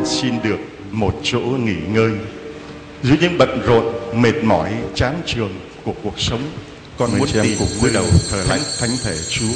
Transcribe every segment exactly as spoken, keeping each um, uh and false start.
xin được một chỗ nghỉ ngơi. Dưới những bận rộn, mệt mỏi, chán chường của cuộc sống, con muốn tìm cùng cúi đầu thờ lạy thánh thể Chúa.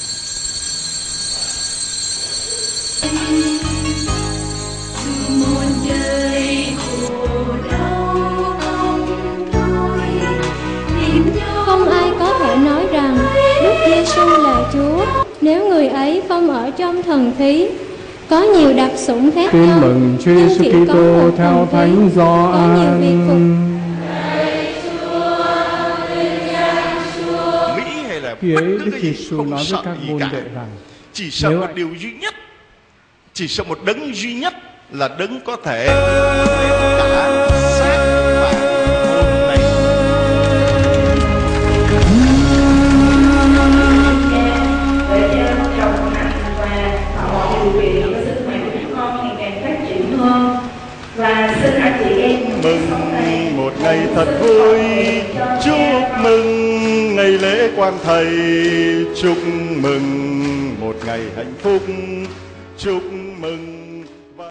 Một đời khổ đau không thôi, không ai có thể nói rằng Đức Giêsu là Chúa nếu người ấy không ở trong thần khí. Có nhiều đặc sủng khác Tin nhau, mừng Chúa nhưng Giêsu chỉ có Kitô một theo thần Thánh khí, có nhiều việc phục. Gioan. Mỹ hay là Khi bất ấy cứ Đức cái gì Giêsu không nói với sợ các gì môn cả, đệ rằng: chỉ sợ nếu một anh- điều duy nhất, chỉ sợ một đấng duy nhất là đấng có thể cả xác và hồn này. Để cho chồng hạnh và mọi điều kiện cho sức khỏe của chúng con ngày càng phát triển hơn. Và xin hãy chị em Mừng một ngày thật vui, chúc mừng ngày lễ Quan Thầy, chúc mừng một ngày hạnh phúc, chúc mừng. Và...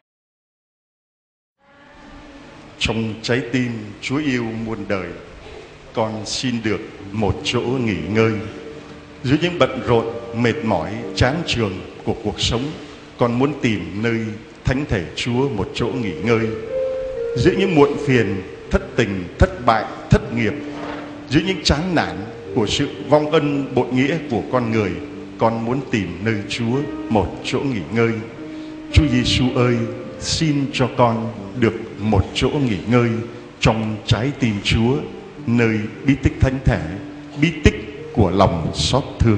Trong trái tim Chúa yêu muôn đời, con xin được một chỗ nghỉ ngơi. Dưới những bận rộn, mệt mỏi, chán chường của cuộc sống, con muốn tìm nơi thánh thể Chúa một chỗ nghỉ ngơi. Giữa những muộn phiền, thất tình, thất bại, thất nghiệp, giữa những chán nản của sự vong ân bội nghĩa của con người, con muốn tìm nơi Chúa một chỗ nghỉ ngơi. Chúa Giêsu ơi, xin cho con được một chỗ nghỉ ngơi trong trái tim Chúa, nơi bí tích thánh thể, bí tích của lòng xót thương.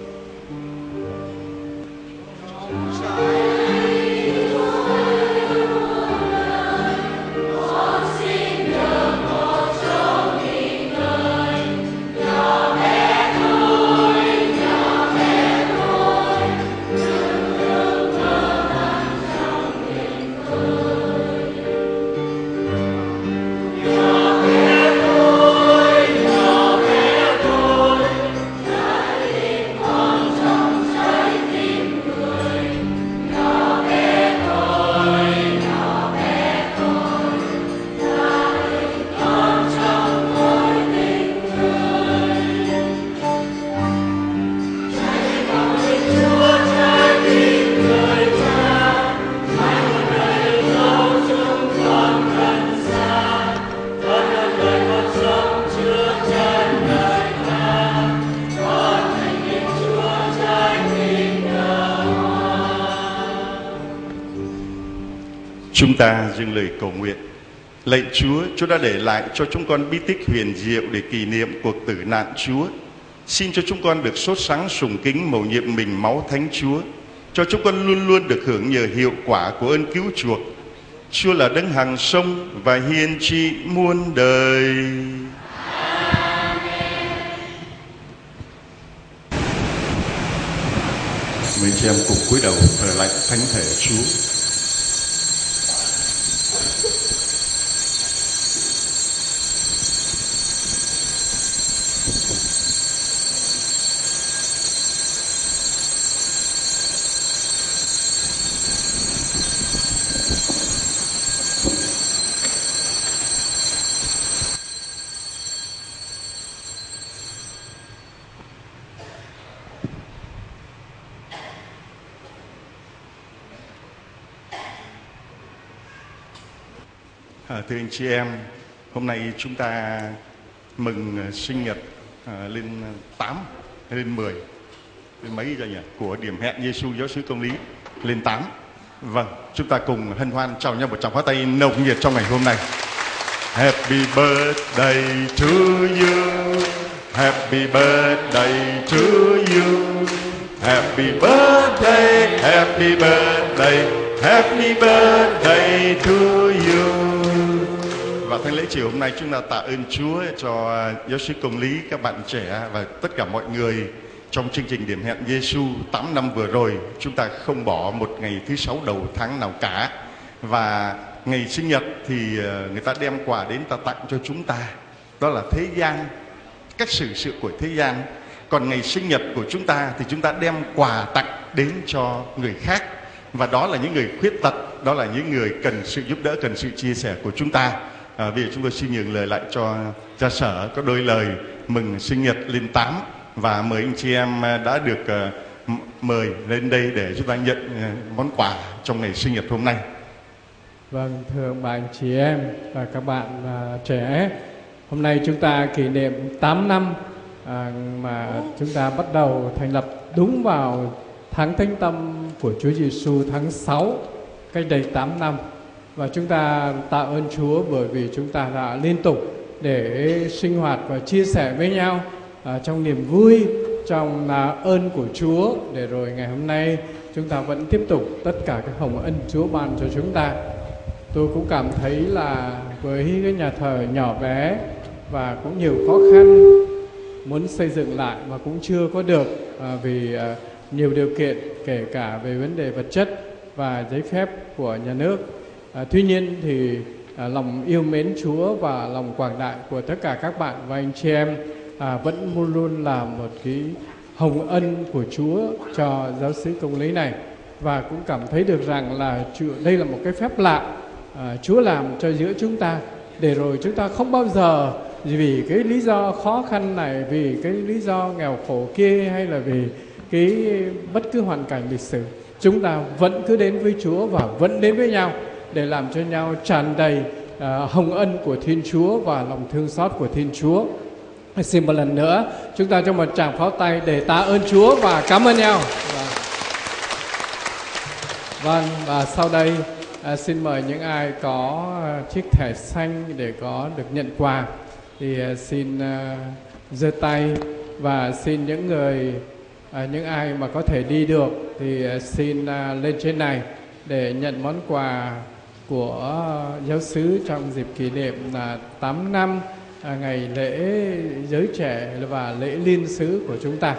Chúng ta dâng lời cầu nguyện. Lạy Chúa, Chúa đã để lại cho chúng con bí tích huyền diệu để kỷ niệm cuộc tử nạn Chúa. Xin cho chúng con được sốt sáng sùng kính mầu nhiệm mình máu Thánh Chúa, cho chúng con luôn luôn được hưởng nhờ hiệu quả của ơn cứu chuộc. Chúa là đấng hằng sống và hiền trị muôn đời. Mấy chị em cùng cúi đầu thờ lạy thánh thể Chúa. À, thưa anh chị em, hôm nay chúng ta mừng sinh nhật à, lên tám hay lên mười, lên mấy giờ nhỉ? Của điểm hẹn Giêsu giáo xứ công lý lên tám. Vâng, chúng ta cùng hân hoan chào nhau một tràng pháo tay nồng nhiệt trong ngày hôm nay. Happy birthday to you, happy birthday to you, happy birthday, happy birthday, happy birthday to you. Và thánh lễ chiều hôm nay chúng ta tạ ơn Chúa cho giáo sư công lý, các bạn trẻ và tất cả mọi người trong chương trình điểm hẹn Giêsu tám năm vừa rồi. Chúng ta không bỏ một ngày thứ sáu đầu tháng nào cả. Và ngày sinh nhật thì người ta đem quà đến ta tặng cho chúng ta, đó là thế gian, cách xử sự của thế gian. Còn ngày sinh nhật của chúng ta thì chúng ta đem quà tặng đến cho người khác. và đó là những người khuyết tật, đó là những người cần sự giúp đỡ, cần sự chia sẻ của chúng ta. À, vì chúng tôi xin nhường lời lại cho cha Sở có đôi lời mừng sinh nhật lên tám, và mời anh chị em đã được uh, mời lên đây để chúng ta nhận uh, món quà trong ngày sinh nhật hôm nay. Vâng, thưa bà anh chị em và các bạn uh, trẻ, hôm nay chúng ta kỷ niệm tám năm uh, mà chúng ta bắt đầu thành lập đúng vào tháng Thánh Tâm của Chúa Giêsu tháng sáu cách đây tám năm. Và chúng ta tạ ơn Chúa bởi vì chúng ta đã liên tục để sinh hoạt và chia sẻ với nhau uh, trong niềm vui, trong uh, ơn của Chúa, để rồi ngày hôm nay chúng ta vẫn tiếp tục tất cả các hồng ân Chúa ban cho chúng ta. Tôi cũng cảm thấy là với cái nhà thờ nhỏ bé và cũng nhiều khó khăn muốn xây dựng lại mà cũng chưa có được à, vì à, nhiều điều kiện kể cả về vấn đề vật chất và giấy phép của nhà nước. À, tuy nhiên thì à, lòng yêu mến Chúa và lòng quảng đại của tất cả các bạn và anh chị em à, vẫn luôn luôn là một cái hồng ân của Chúa cho giáo xứ Công lý này, và cũng cảm thấy được rằng là đây là một cái phép lạ À, Chúa làm cho giữa chúng ta, để rồi chúng ta không bao giờ vì cái lý do khó khăn này, vì cái lý do nghèo khổ kia, hay là vì cái bất cứ hoàn cảnh lịch sử, chúng ta vẫn cứ đến với Chúa và vẫn đến với nhau để làm cho nhau tràn đầy à, hồng ân của Thiên Chúa và lòng thương xót của Thiên Chúa. Xin một lần nữa chúng ta cho một tràng pháo tay để tạ ơn Chúa và cảm ơn nhau. Vâng, vâng và sau đây À, xin mời những ai có uh, chiếc thẻ xanh để có được nhận quà thì uh, xin giơ uh, tay, và xin những người uh, những ai mà có thể đi được thì uh, xin uh, lên trên này để nhận món quà của uh, giáo xứ trong dịp kỷ niệm là uh, tám năm uh, ngày lễ giới trẻ và lễ liên xứ của chúng ta.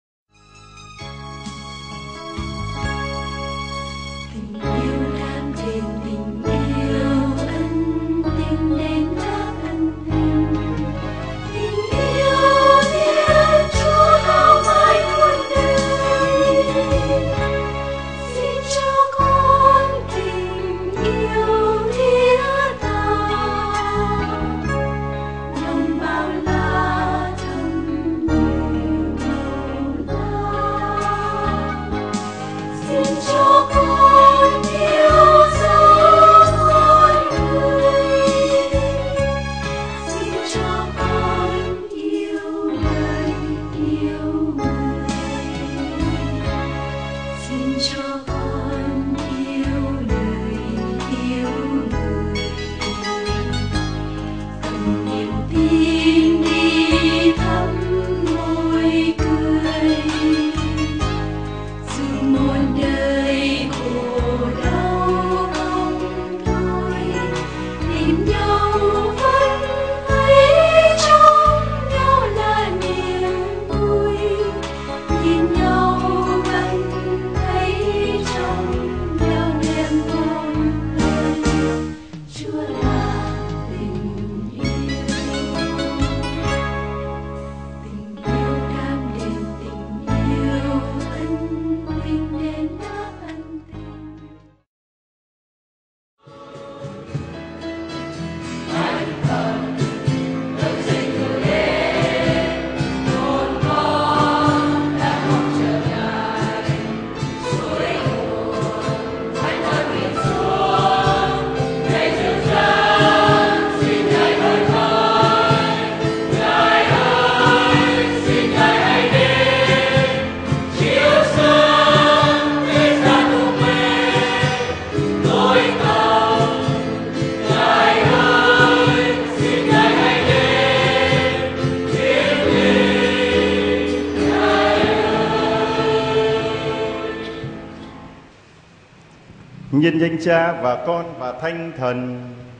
Nhân danh Cha và Con và Thánh Thần.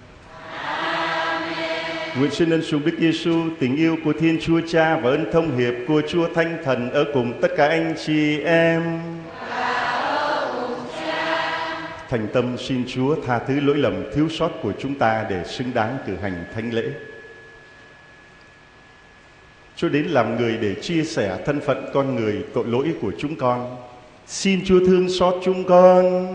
Amen. Nguyện xin ân sủng Đức Giêsu, tình yêu của Thiên Chúa Cha và ơn thông hiệp của Chúa Thánh Thần ở cùng tất cả anh chị em. Thành tâm xin Chúa tha thứ lỗi lầm thiếu sót của chúng ta để xứng đáng cử hành thánh lễ. Chúa đến làm người để chia sẻ thân phận con người tội lỗi của chúng con, Xin Chúa thương xót chúng con.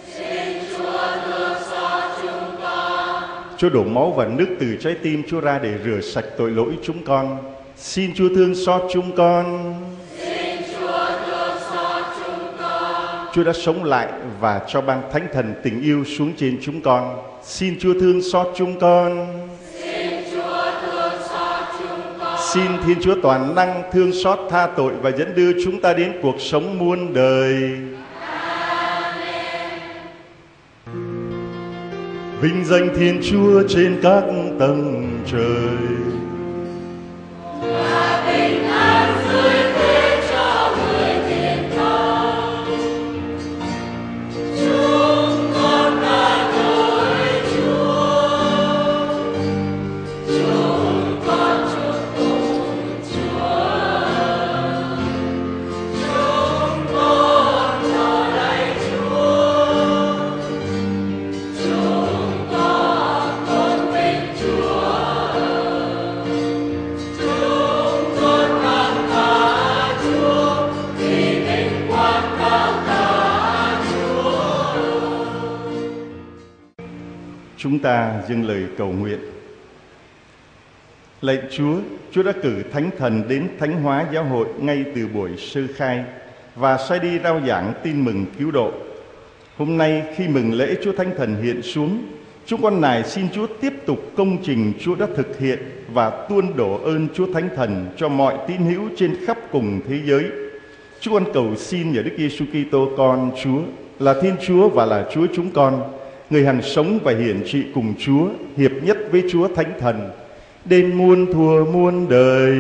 Chúa đổ máu và nước từ trái tim Chúa ra để rửa sạch tội lỗi chúng con. Xin Chúa thương xót chúng con. Xin Chúa thương xót chúng con. Chúa đã sống lại và cho ban Thánh Thần tình yêu xuống trên chúng con. Xin Chúa thương xót chúng con. Xin Chúa thương xót chúng con. Xin Thiên Chúa toàn năng thương xót tha tội và dẫn đưa chúng ta đến cuộc sống muôn đời. Vinh danh Thiên Chúa trên các tầng trời. Và bình an dưới thế cho người thiện công. Chúng con ca ngợi Chúa. Chúng con chúc tụng Chúa. Chúng con thờ lạy Chúa. Chúng con tôn vinh Chúa. Chúng con cảm tạ Chúa vì vinh quang cao cả Chúa. Chúng ta dâng lời cầu nguyện. Lạy Chúa, Chúa đã cử Thánh Thần đến thánh hóa giáo hội ngay từ buổi sơ khai và sai đi rao giảng tin mừng cứu độ. Hôm nay khi mừng lễ Chúa Thánh Thần hiện xuống, chúng con nài xin Chúa tiếp tục công trình Chúa đã thực hiện và tuôn đổ ơn Chúa Thánh Thần cho mọi tín hữu trên khắp cùng thế giới. Chúng con cầu xin nhờ Đức Giêsu Kitô con Chúa là Thiên Chúa và là Chúa chúng con, người hằng sống và hiển trị cùng Chúa, hiệp nhất với Chúa Thánh Thần, đến muôn thuở muôn đời.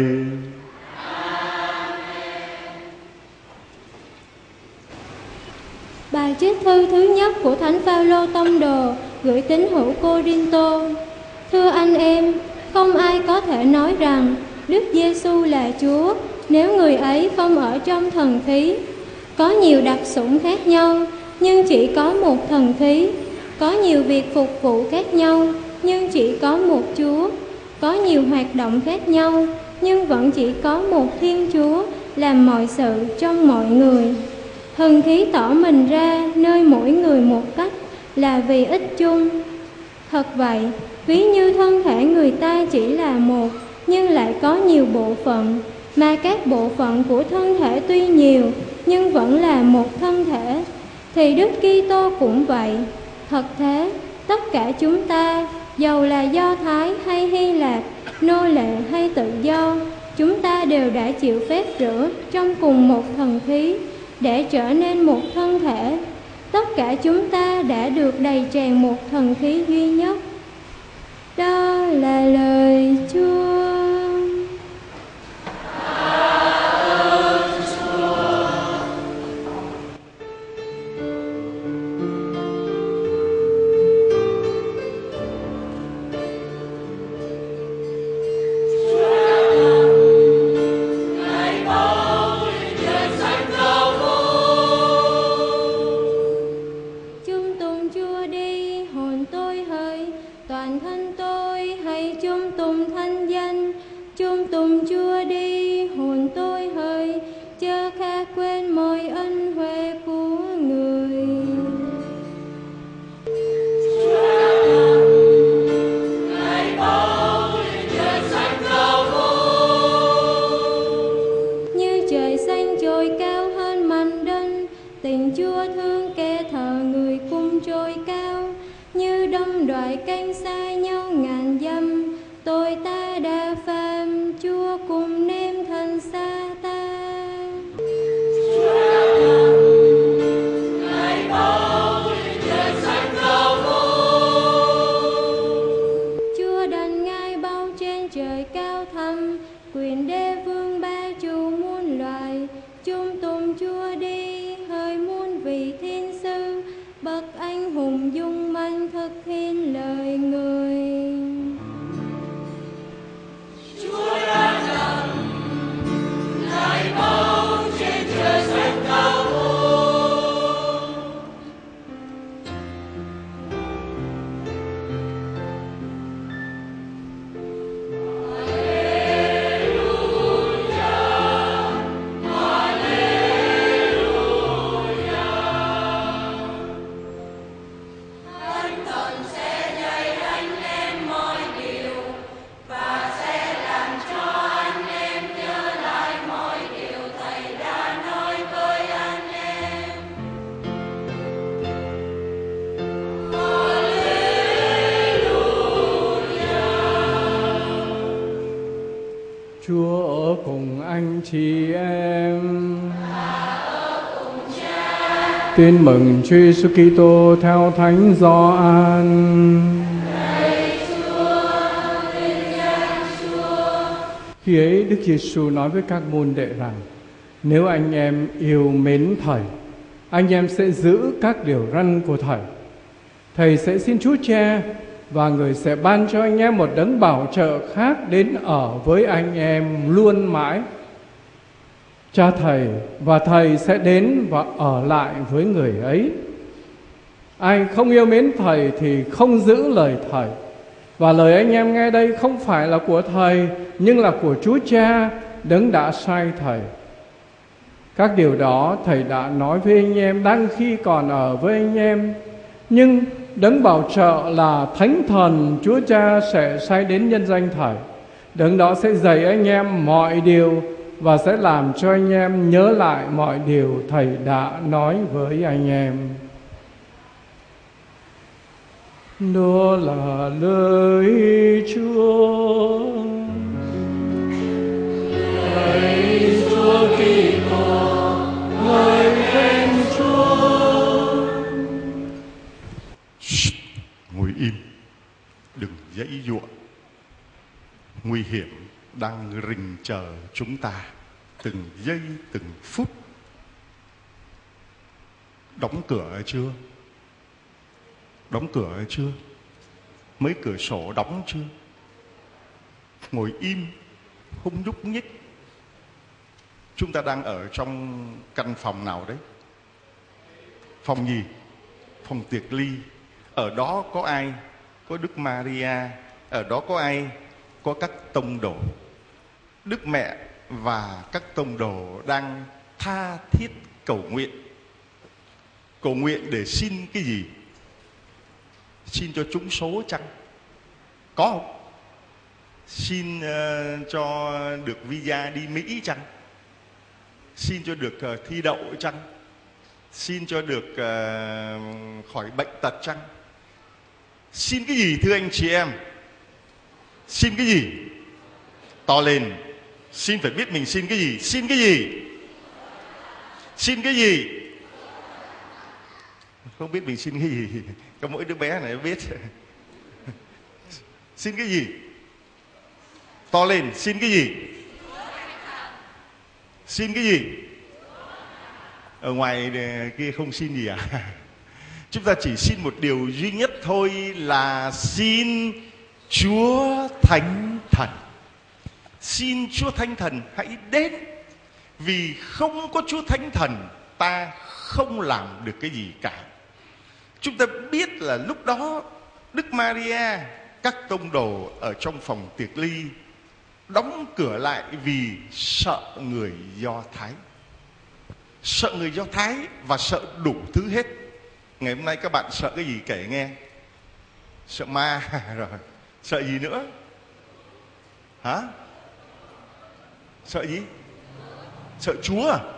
Bài trích thư thứ nhất của Thánh Phaolô tông đồ gửi tín hữu Cô-rinh-tô. Thưa anh em, không ai có thể nói rằng Đức Giêsu là Chúa nếu người ấy không ở trong thần khí. Có nhiều đặc sủng khác nhau, nhưng chỉ có một thần khí. Có nhiều việc phục vụ khác nhau, nhưng chỉ có một Chúa. Có nhiều hoạt động khác nhau, nhưng vẫn chỉ có một Thiên Chúa làm mọi sự trong mọi người. Thần khí tỏ mình ra nơi mỗi người một cách là vì ích chung. Thật vậy, ví như thân thể người ta chỉ là một, nhưng lại có nhiều bộ phận, mà các bộ phận của thân thể tuy nhiều, nhưng vẫn là một thân thể. Thì Đức Kitô cũng vậy. Thật thế, tất cả chúng ta, dầu là Do Thái hay Hy Lạp, nô lệ hay tự do, chúng ta đều đã chịu phép rửa trong cùng một thần khí, để trở nên một thân thể. Tất cả chúng ta đã được đầy tràn một thần khí duy nhất. Đó là lời Chúa. Bậc anh hùng dung manh thực hiện lời người. anh chị em. Tin mừng Chúa Giêsu Kitô theo Thánh Gioan. Khi ấy Đức Giêsu nói với các môn đệ rằng: nếu anh em yêu mến Thầy, anh em sẽ giữ các điều răn của Thầy. Thầy sẽ xin Chúa Cha và Người sẽ ban cho anh em một đấng bảo trợ khác đến ở với anh em luôn mãi. Cha Thầy và Thầy sẽ đến và ở lại với người ấy. Ai không yêu mến Thầy thì không giữ lời Thầy. Và lời anh em nghe đây không phải là của Thầy, nhưng là của Chúa Cha, đấng đã sai Thầy. Các điều đó Thầy đã nói với anh em đang khi còn ở với anh em. Nhưng đấng bảo trợ là Thánh Thần Chúa Cha sẽ sai đến nhân danh Thầy. Đấng đó sẽ dạy anh em mọi điều và sẽ làm cho anh em nhớ lại mọi điều Thầy đã nói với anh em. Đó là lời Chúa. Lạy Chúa Kitô, lời khen Chúa. Ngồi im, đừng giãy giụa. Nguy hiểm đang rình chờ chúng ta từng giây từng phút. Đóng cửa chưa? Đóng cửa chưa? Mấy cửa sổ đóng chưa? Ngồi im, không nhúc nhích. Chúng ta đang ở trong căn phòng nào đấy? Phòng gì? Phòng tiệc ly. Ở đó có ai? Có Đức Maria. Ở đó có ai? Có các tông đồ. Đức Mẹ và các tông đồ đang tha thiết cầu nguyện. Cầu nguyện để xin cái gì? Xin cho trúng số chăng? Có không? Xin uh, cho được visa đi Mỹ chăng? Xin cho được uh, thi đậu chăng? Xin cho được uh, khỏi bệnh tật chăng? Xin cái gì thưa anh chị em? Xin cái gì? To lên. Xin phải biết mình xin cái gì. Xin cái gì? Xin cái gì? Không biết mình xin cái gì. Có mỗi đứa bé này biết. Xin cái gì? To lên. Xin cái gì? Xin cái gì? Ở ngoài kia không xin gì à? Chúng ta chỉ xin một điều duy nhất thôi, là xin Chúa Thánh Thần. Xin Chúa Thánh Thần hãy đến. Vì không có Chúa Thánh Thần, ta không làm được cái gì cả. Chúng ta biết là lúc đó Đức Maria, các tông đồ ở trong phòng tiệc ly đóng cửa lại vì sợ người Do Thái. Sợ người Do Thái và sợ đủ thứ hết. Ngày hôm nay các bạn sợ cái gì kể nghe? Sợ ma rồi. Sợ gì nữa? Hả? Sợ gì? Sợ Chúa à?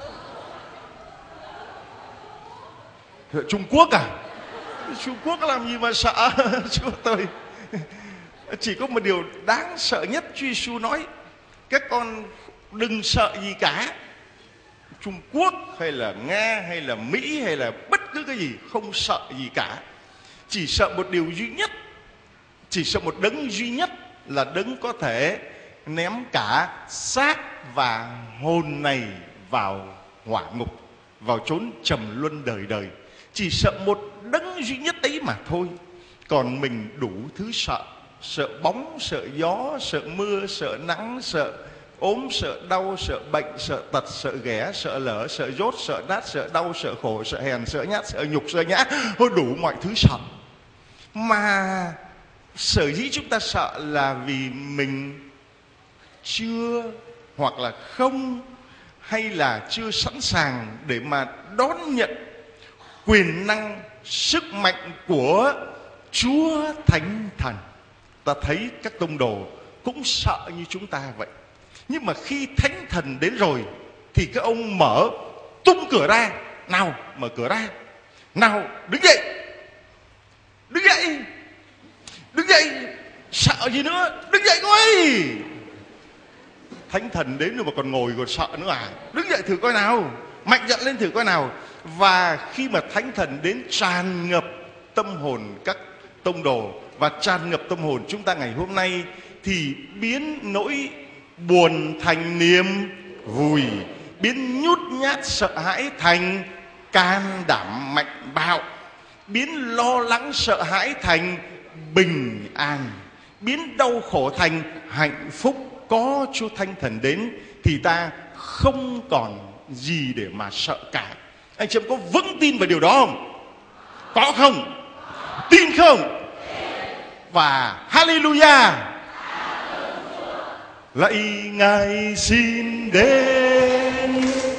Sợ Trung Quốc à? Trung Quốc làm gì mà sợ? Chúa tôi. Chỉ có một điều đáng sợ nhất Chúa Giêsu nói: các con đừng sợ gì cả. Trung Quốc hay là Nga hay là Mỹ hay là bất cứ cái gì, không sợ gì cả. Chỉ sợ một điều duy nhất, chỉ sợ một đấng duy nhất, là đấng có thể ném cả xác và hồn này vào hỏa ngục, vào chốn trầm luân đời đời. Chỉ sợ một đấng duy nhất ấy mà thôi. Còn mình đủ thứ sợ. Sợ bóng, sợ gió, sợ mưa, sợ nắng, sợ ốm, sợ đau, sợ bệnh, sợ tật, sợ ghẻ, sợ lở, sợ dốt, sợ nát, sợ đau, sợ khổ, sợ hèn, sợ nhát, sợ nhục, sợ nhã. Thôi đủ mọi thứ sợ. Mà sở dĩ chúng ta sợ là vì mình chưa, hoặc là không, hay là chưa sẵn sàng để mà đón nhận quyền năng, sức mạnh của Chúa Thánh Thần. Ta thấy các tông đồ cũng sợ như chúng ta vậy. Nhưng mà khi Thánh Thần đến rồi thì các ông mở tung cửa ra. Nào, mở cửa ra. Nào, đứng dậy. Đứng dậy. Đứng dậy. Sợ gì nữa? Đứng dậy coi. Thánh Thần đến rồi mà còn ngồi còn sợ nữa à? Đứng dậy thử coi nào, mạnh dạn lên thử coi nào. Và khi mà Thánh Thần đến tràn ngập tâm hồn các tông đồ và tràn ngập tâm hồn chúng ta ngày hôm nay, thì biến nỗi buồn thành niềm vui, biến nhút nhát sợ hãi thành can đảm mạnh bạo, biến lo lắng sợ hãi thành bình an, biến đau khổ thành hạnh phúc. Có Chúa Thánh Thần đến thì ta không còn gì để mà sợ cả. Anh chị em có vững tin vào điều đó không? Có không? Tin không? Và hallelujah, lạy Ngài xin đến.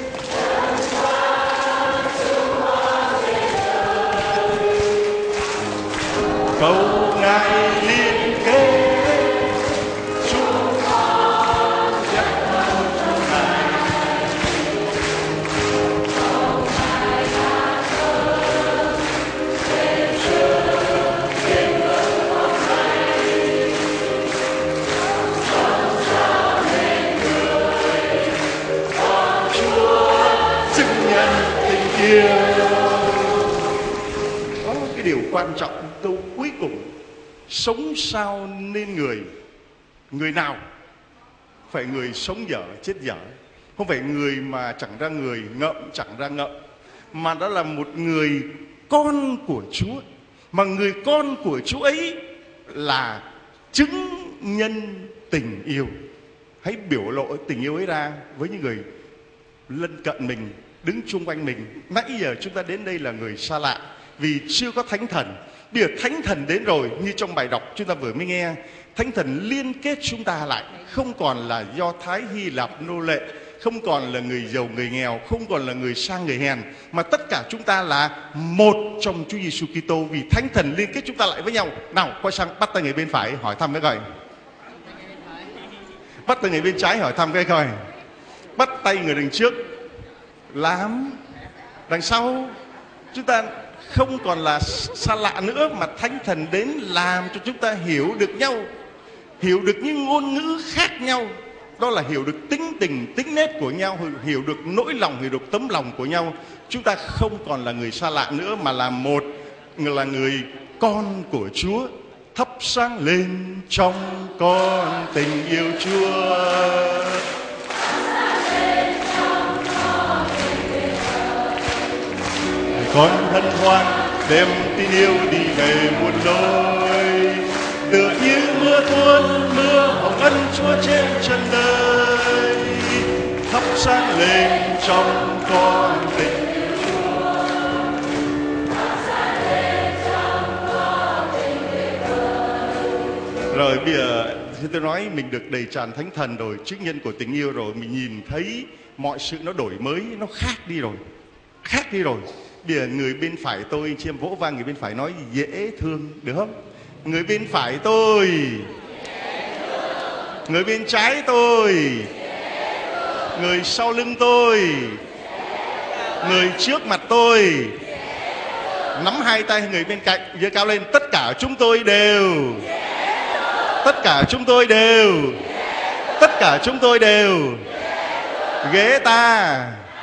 Cầu Ngài liên kết chúng con dắt chúng Ngài. Cầu Ngài tha thứ để chờ đến gần con này. Sống cho nên người con Chúa chứng nhân tình yêu. Có cái điều quan trọng câu cuối cùng: sống sao nên người. Người nào? Phải người sống dở chết dở, không phải người mà chẳng ra người, ngợm chẳng ra ngợm, mà đó là một người con của Chúa. Mà người con của Chúa ấy là chứng nhân tình yêu. Hãy biểu lộ tình yêu ấy ra với những người lân cận mình, đứng chung quanh mình. Nãy giờ chúng ta đến đây là người xa lạ vì chưa có Thánh Thần. Bây giờ Thánh Thần đến rồi, như trong bài đọc chúng ta vừa mới nghe, Thánh Thần liên kết chúng ta lại, không còn là Do Thái, Hy Lạp, nô lệ, không còn là người giàu, người nghèo, không còn là người sang, người hèn, mà tất cả chúng ta là một trong Chúa Giêsu Kitô, vì Thánh Thần liên kết chúng ta lại với nhau. Nào, quay sang bắt tay người bên phải hỏi thăm cái coi. Bắt tay người bên trái hỏi thăm cái coi. Bắt tay người đằng trước làm đằng sau. Chúng ta không còn là xa lạ nữa, mà Thánh Thần đến làm cho chúng ta hiểu được nhau, hiểu được những ngôn ngữ khác nhau. Đó là hiểu được tính tình, tính nết của nhau, hiểu được nỗi lòng, hiểu được tấm lòng của nhau. Chúng ta không còn là người xa lạ nữa, mà là một, là người con của Chúa. Thắp sáng lên trong con tình yêu Chúa. Con hân hoan đem tin yêu đi về muôn lối, tựa như mưa tuôn mưa hồng ân Chúa trên chân đời. Thắp sáng lên trong con tình yêu Chúa. Thắp sáng lên trong con tình yêu Chúa. Rồi bây giờ khi tôi nói mình được đầy tràn Thánh Thần rồi, chứng nhân của tình yêu rồi, mình nhìn thấy mọi sự nó đổi mới, nó khác đi rồi, khác đi rồi. Bây giờ người bên phải tôi, chị em vỗ vang người bên phải nói dễ thương, được không? Người bên phải tôi, người bên trái tôi, người sau lưng tôi, người trước mặt tôi. Nắm hai tay người bên cạnh, giơ cao lên. Tất cả chúng tôi đều, tất cả chúng tôi đều, tất cả chúng tôi đều ghế ta.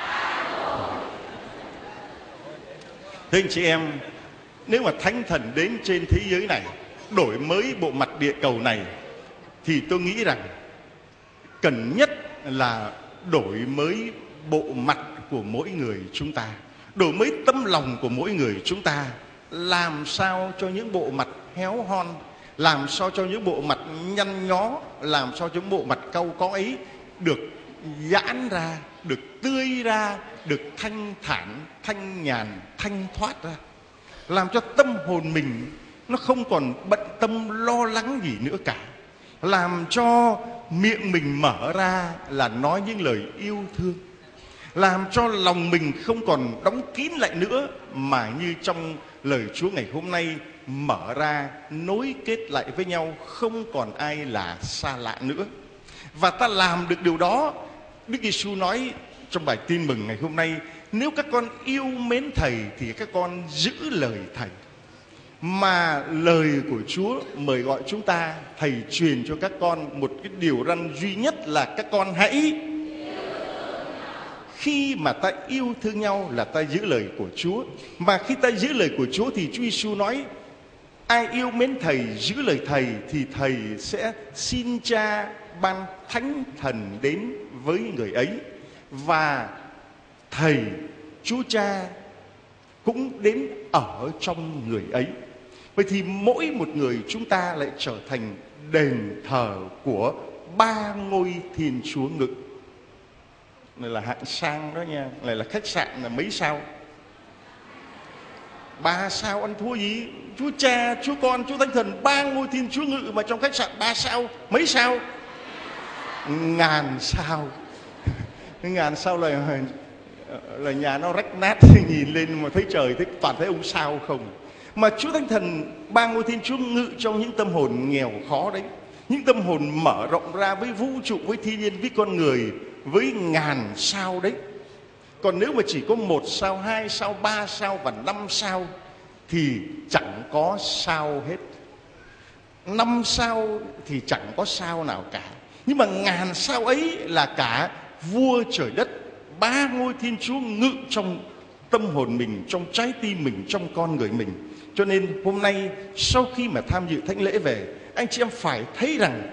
Thưa anh chị em, nếu mà Thánh Thần đến trên thế giới này, đổi mới bộ mặt địa cầu này, thì tôi nghĩ rằng cần nhất là đổi mới bộ mặt của mỗi người chúng ta, đổi mới tâm lòng của mỗi người chúng ta. Làm sao cho những bộ mặt héo hon, làm sao cho những bộ mặt nhăn nhó, làm sao cho những bộ mặt cau có ấy được giãn ra, được tươi ra, được thanh thản, thanh nhàn, thanh thoát ra. Làm cho tâm hồn mình nó không còn bận tâm lo lắng gì nữa cả. Làm cho miệng mình mở ra là nói những lời yêu thương. Làm cho lòng mình không còn đóng kín lại nữa, mà như trong lời Chúa ngày hôm nay, mở ra, nối kết lại với nhau, không còn ai là xa lạ nữa. Và ta làm được điều đó, Đức Giêsu nói trong bài tin mừng ngày hôm nay, nếu các con yêu mến Thầy thì các con giữ lời Thầy. Mà lời của Chúa mời gọi chúng ta, Thầy truyền cho các con một cái điều răn duy nhất là các con hãy khi mà ta yêu thương nhau là ta giữ lời của Chúa. Mà khi ta giữ lời của Chúa thì Chúa Giêsu nói ai yêu mến Thầy, giữ lời Thầy thì Thầy sẽ xin Cha ban Thánh Thần đến với người ấy. Và Thầy, Chúa Cha cũng đến ở trong người ấy. Vậy thì mỗi một người chúng ta lại trở thành đền thờ của ba ngôi Thiên Chúa Ngự. Này là hạng sang đó nha. Này là khách sạn là mấy sao? Ba sao ăn thua gì? Chúa Cha, Chúa Con, Chúa Thánh Thần, ba ngôi Thiên Chúa Ngự mà trong khách sạn ba sao. Mấy sao? Ngàn sao. Ngàn sao là là nhà nó rách nát, nhìn lên mà thấy trời, thấy toàn thấy ông sao không. Mà Chúa Thánh Thần, ba ngôi Thiên Chúa Ngự trong những tâm hồn nghèo khó đấy, những tâm hồn mở rộng ra với vũ trụ, với thiên nhiên, với con người, với ngàn sao đấy. Còn nếu mà chỉ có một sao, hai sao, ba sao và năm sao thì chẳng có sao hết. Năm sao thì chẳng có sao nào cả. Nhưng mà ngàn sao ấy là cả vua trời đất, ba ngôi Thiên Chúa ngự trong tâm hồn mình, trong trái tim mình, trong con người mình. Cho nên hôm nay sau khi mà tham dự thánh lễ về, anh chị em phải thấy rằng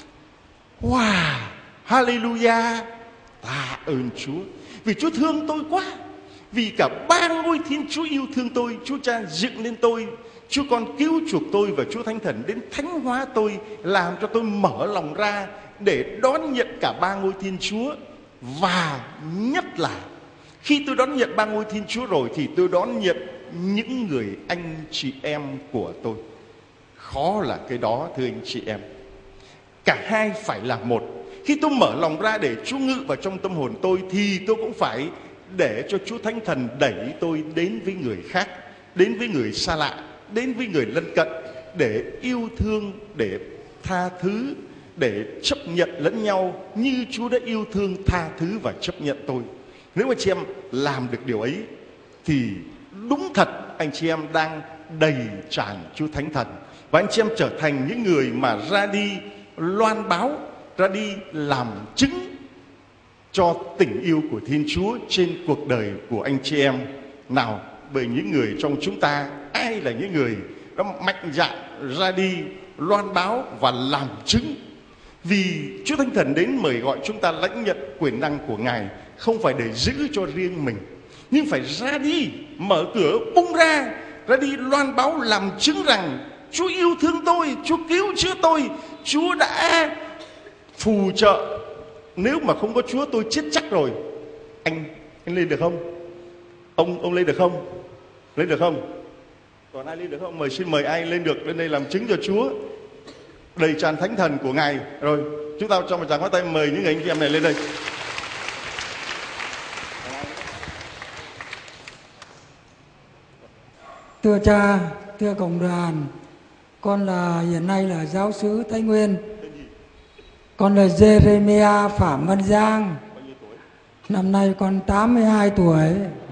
wow, hallelujah, tạ ơn Chúa. Vì Chúa thương tôi quá. Vì cả ba ngôi Thiên Chúa yêu thương tôi. Chúa Cha dựng lên tôi, Chúa Con cứu chuộc tôi, và Chúa Thánh Thần đến thánh hóa tôi, làm cho tôi mở lòng ra để đón nhận cả ba ngôi Thiên Chúa. Và nhất là khi tôi đón nhận ba ngôi Thiên Chúa rồi thì tôi đón nhận những người anh chị em của tôi. Khó là cái đó thưa anh chị em. Cả hai phải là một. Khi tôi mở lòng ra để Chúa ngự vào trong tâm hồn tôi thì tôi cũng phải để cho Chúa Thánh Thần đẩy tôi đến với người khác, đến với người xa lạ, đến với người lân cận, để yêu thương, để tha thứ, để chấp nhận lẫn nhau như Chúa đã yêu thương, tha thứ và chấp nhận tôi. Nếu mà chị em làm được điều ấy thì đúng thật anh chị em đang đầy tràn Chúa Thánh Thần. Và anh chị em trở thành những người mà ra đi loan báo, ra đi làm chứng cho tình yêu của Thiên Chúa trên cuộc đời của anh chị em. Nào, bởi những người trong chúng ta, ai là những người đã mạnh dạn ra đi loan báo và làm chứng? Vì Chúa Thánh Thần đến mời gọi chúng ta lãnh nhận quyền năng của Ngài, không phải để giữ cho riêng mình, nhưng phải ra đi, mở cửa bung ra, ra đi loan báo làm chứng rằng Chúa yêu thương tôi, Chúa cứu chữa tôi, Chúa đã phù trợ. Nếu mà không có Chúa tôi chết chắc rồi. Anh, anh lên được không? Ông, ông lên được không? Lên được không? Còn ai lên được không? Mời, xin mời ai lên được lên đây làm chứng cho Chúa. Đầy tràn Thánh Thần của Ngài. Rồi, chúng ta cho một tràng pháo tay mời những người anh chị em này lên đây. Thưa Cha, thưa cộng đoàn, con là hiện nay là giáo xứ Thái Nguyên. Con là Jeremiah Phạm Văn Giang. Năm nay con tám mươi hai tuổi.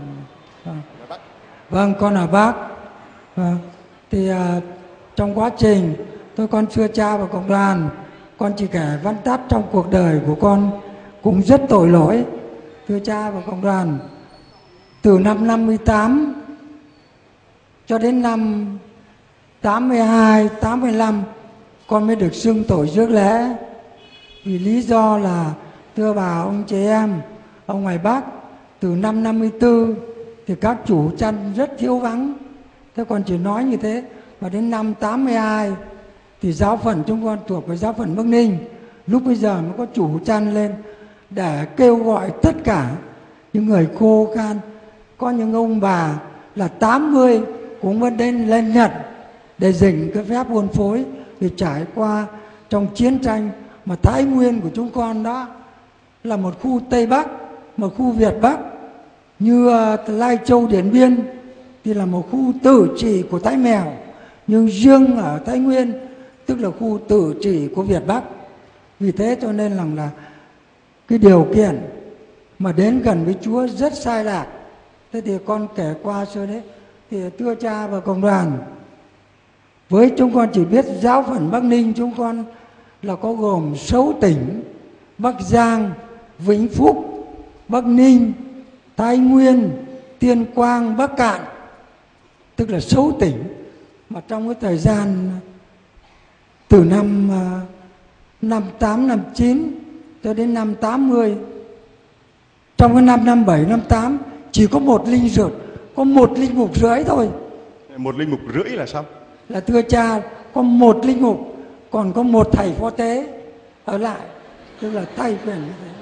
Vâng, con ở Bắc. Vâng. Thì à, trong quá trình tôi con thưa Cha và cộng đoàn, con chỉ kể vắn tắt trong cuộc đời của con cũng rất tội lỗi. Thưa Cha và cộng đoàn, từ năm năm mươi tám cho đến năm tám mươi hai, tám mươi lăm con mới được xưng tội rước lễ. Vì lý do là thưa bà ông chị em, ở ngoài Bắc từ năm năm mươi tư thì các chủ chăn rất thiếu vắng. Thế con chỉ nói như thế. Và đến năm tám mươi hai thì giáo phận chúng con thuộc về giáo phận Bắc Ninh. Lúc bây giờ mới có chủ chăn lên để kêu gọi tất cả những người khô khan. Có những ông bà là tám mươi cũng vẫn đến lên Nhật để dình cái phép hôn phối. Vì trải qua trong chiến tranh mà Thái Nguyên của chúng con đó là một khu Tây Bắc, một khu Việt Bắc. Như uh, Lai Châu Điện Biên thì là một khu tự trị của Thái Mèo. Nhưng riêng ở Thái Nguyên tức là khu tự trị của Việt Bắc. Vì thế cho nên là, là cái điều kiện mà đến gần với Chúa rất sai lạc. Thế thì con kể qua sơ đấy. Thì thưa Cha và cộng đoàn, Với chúng con chỉ biết giáo phận Bắc Ninh chúng con là có gồm sáu tỉnh: Bắc Giang, Vĩnh Phúc, Bắc Ninh, Thái Nguyên, Tuyên Quang, Bắc Kạn, tức là sáu tỉnh. Mà trong cái thời gian từ năm năm tám, năm chín cho đến năm tám mươi, trong cái năm năm bảy, năm tám chỉ có một linh rưỡi, có một linh mục rưỡi thôi. Một linh mục rưỡi là sao? Là thưa cha, có một linh mục, còn có một thầy phó tế ở lại, tức là thay quyền như thế.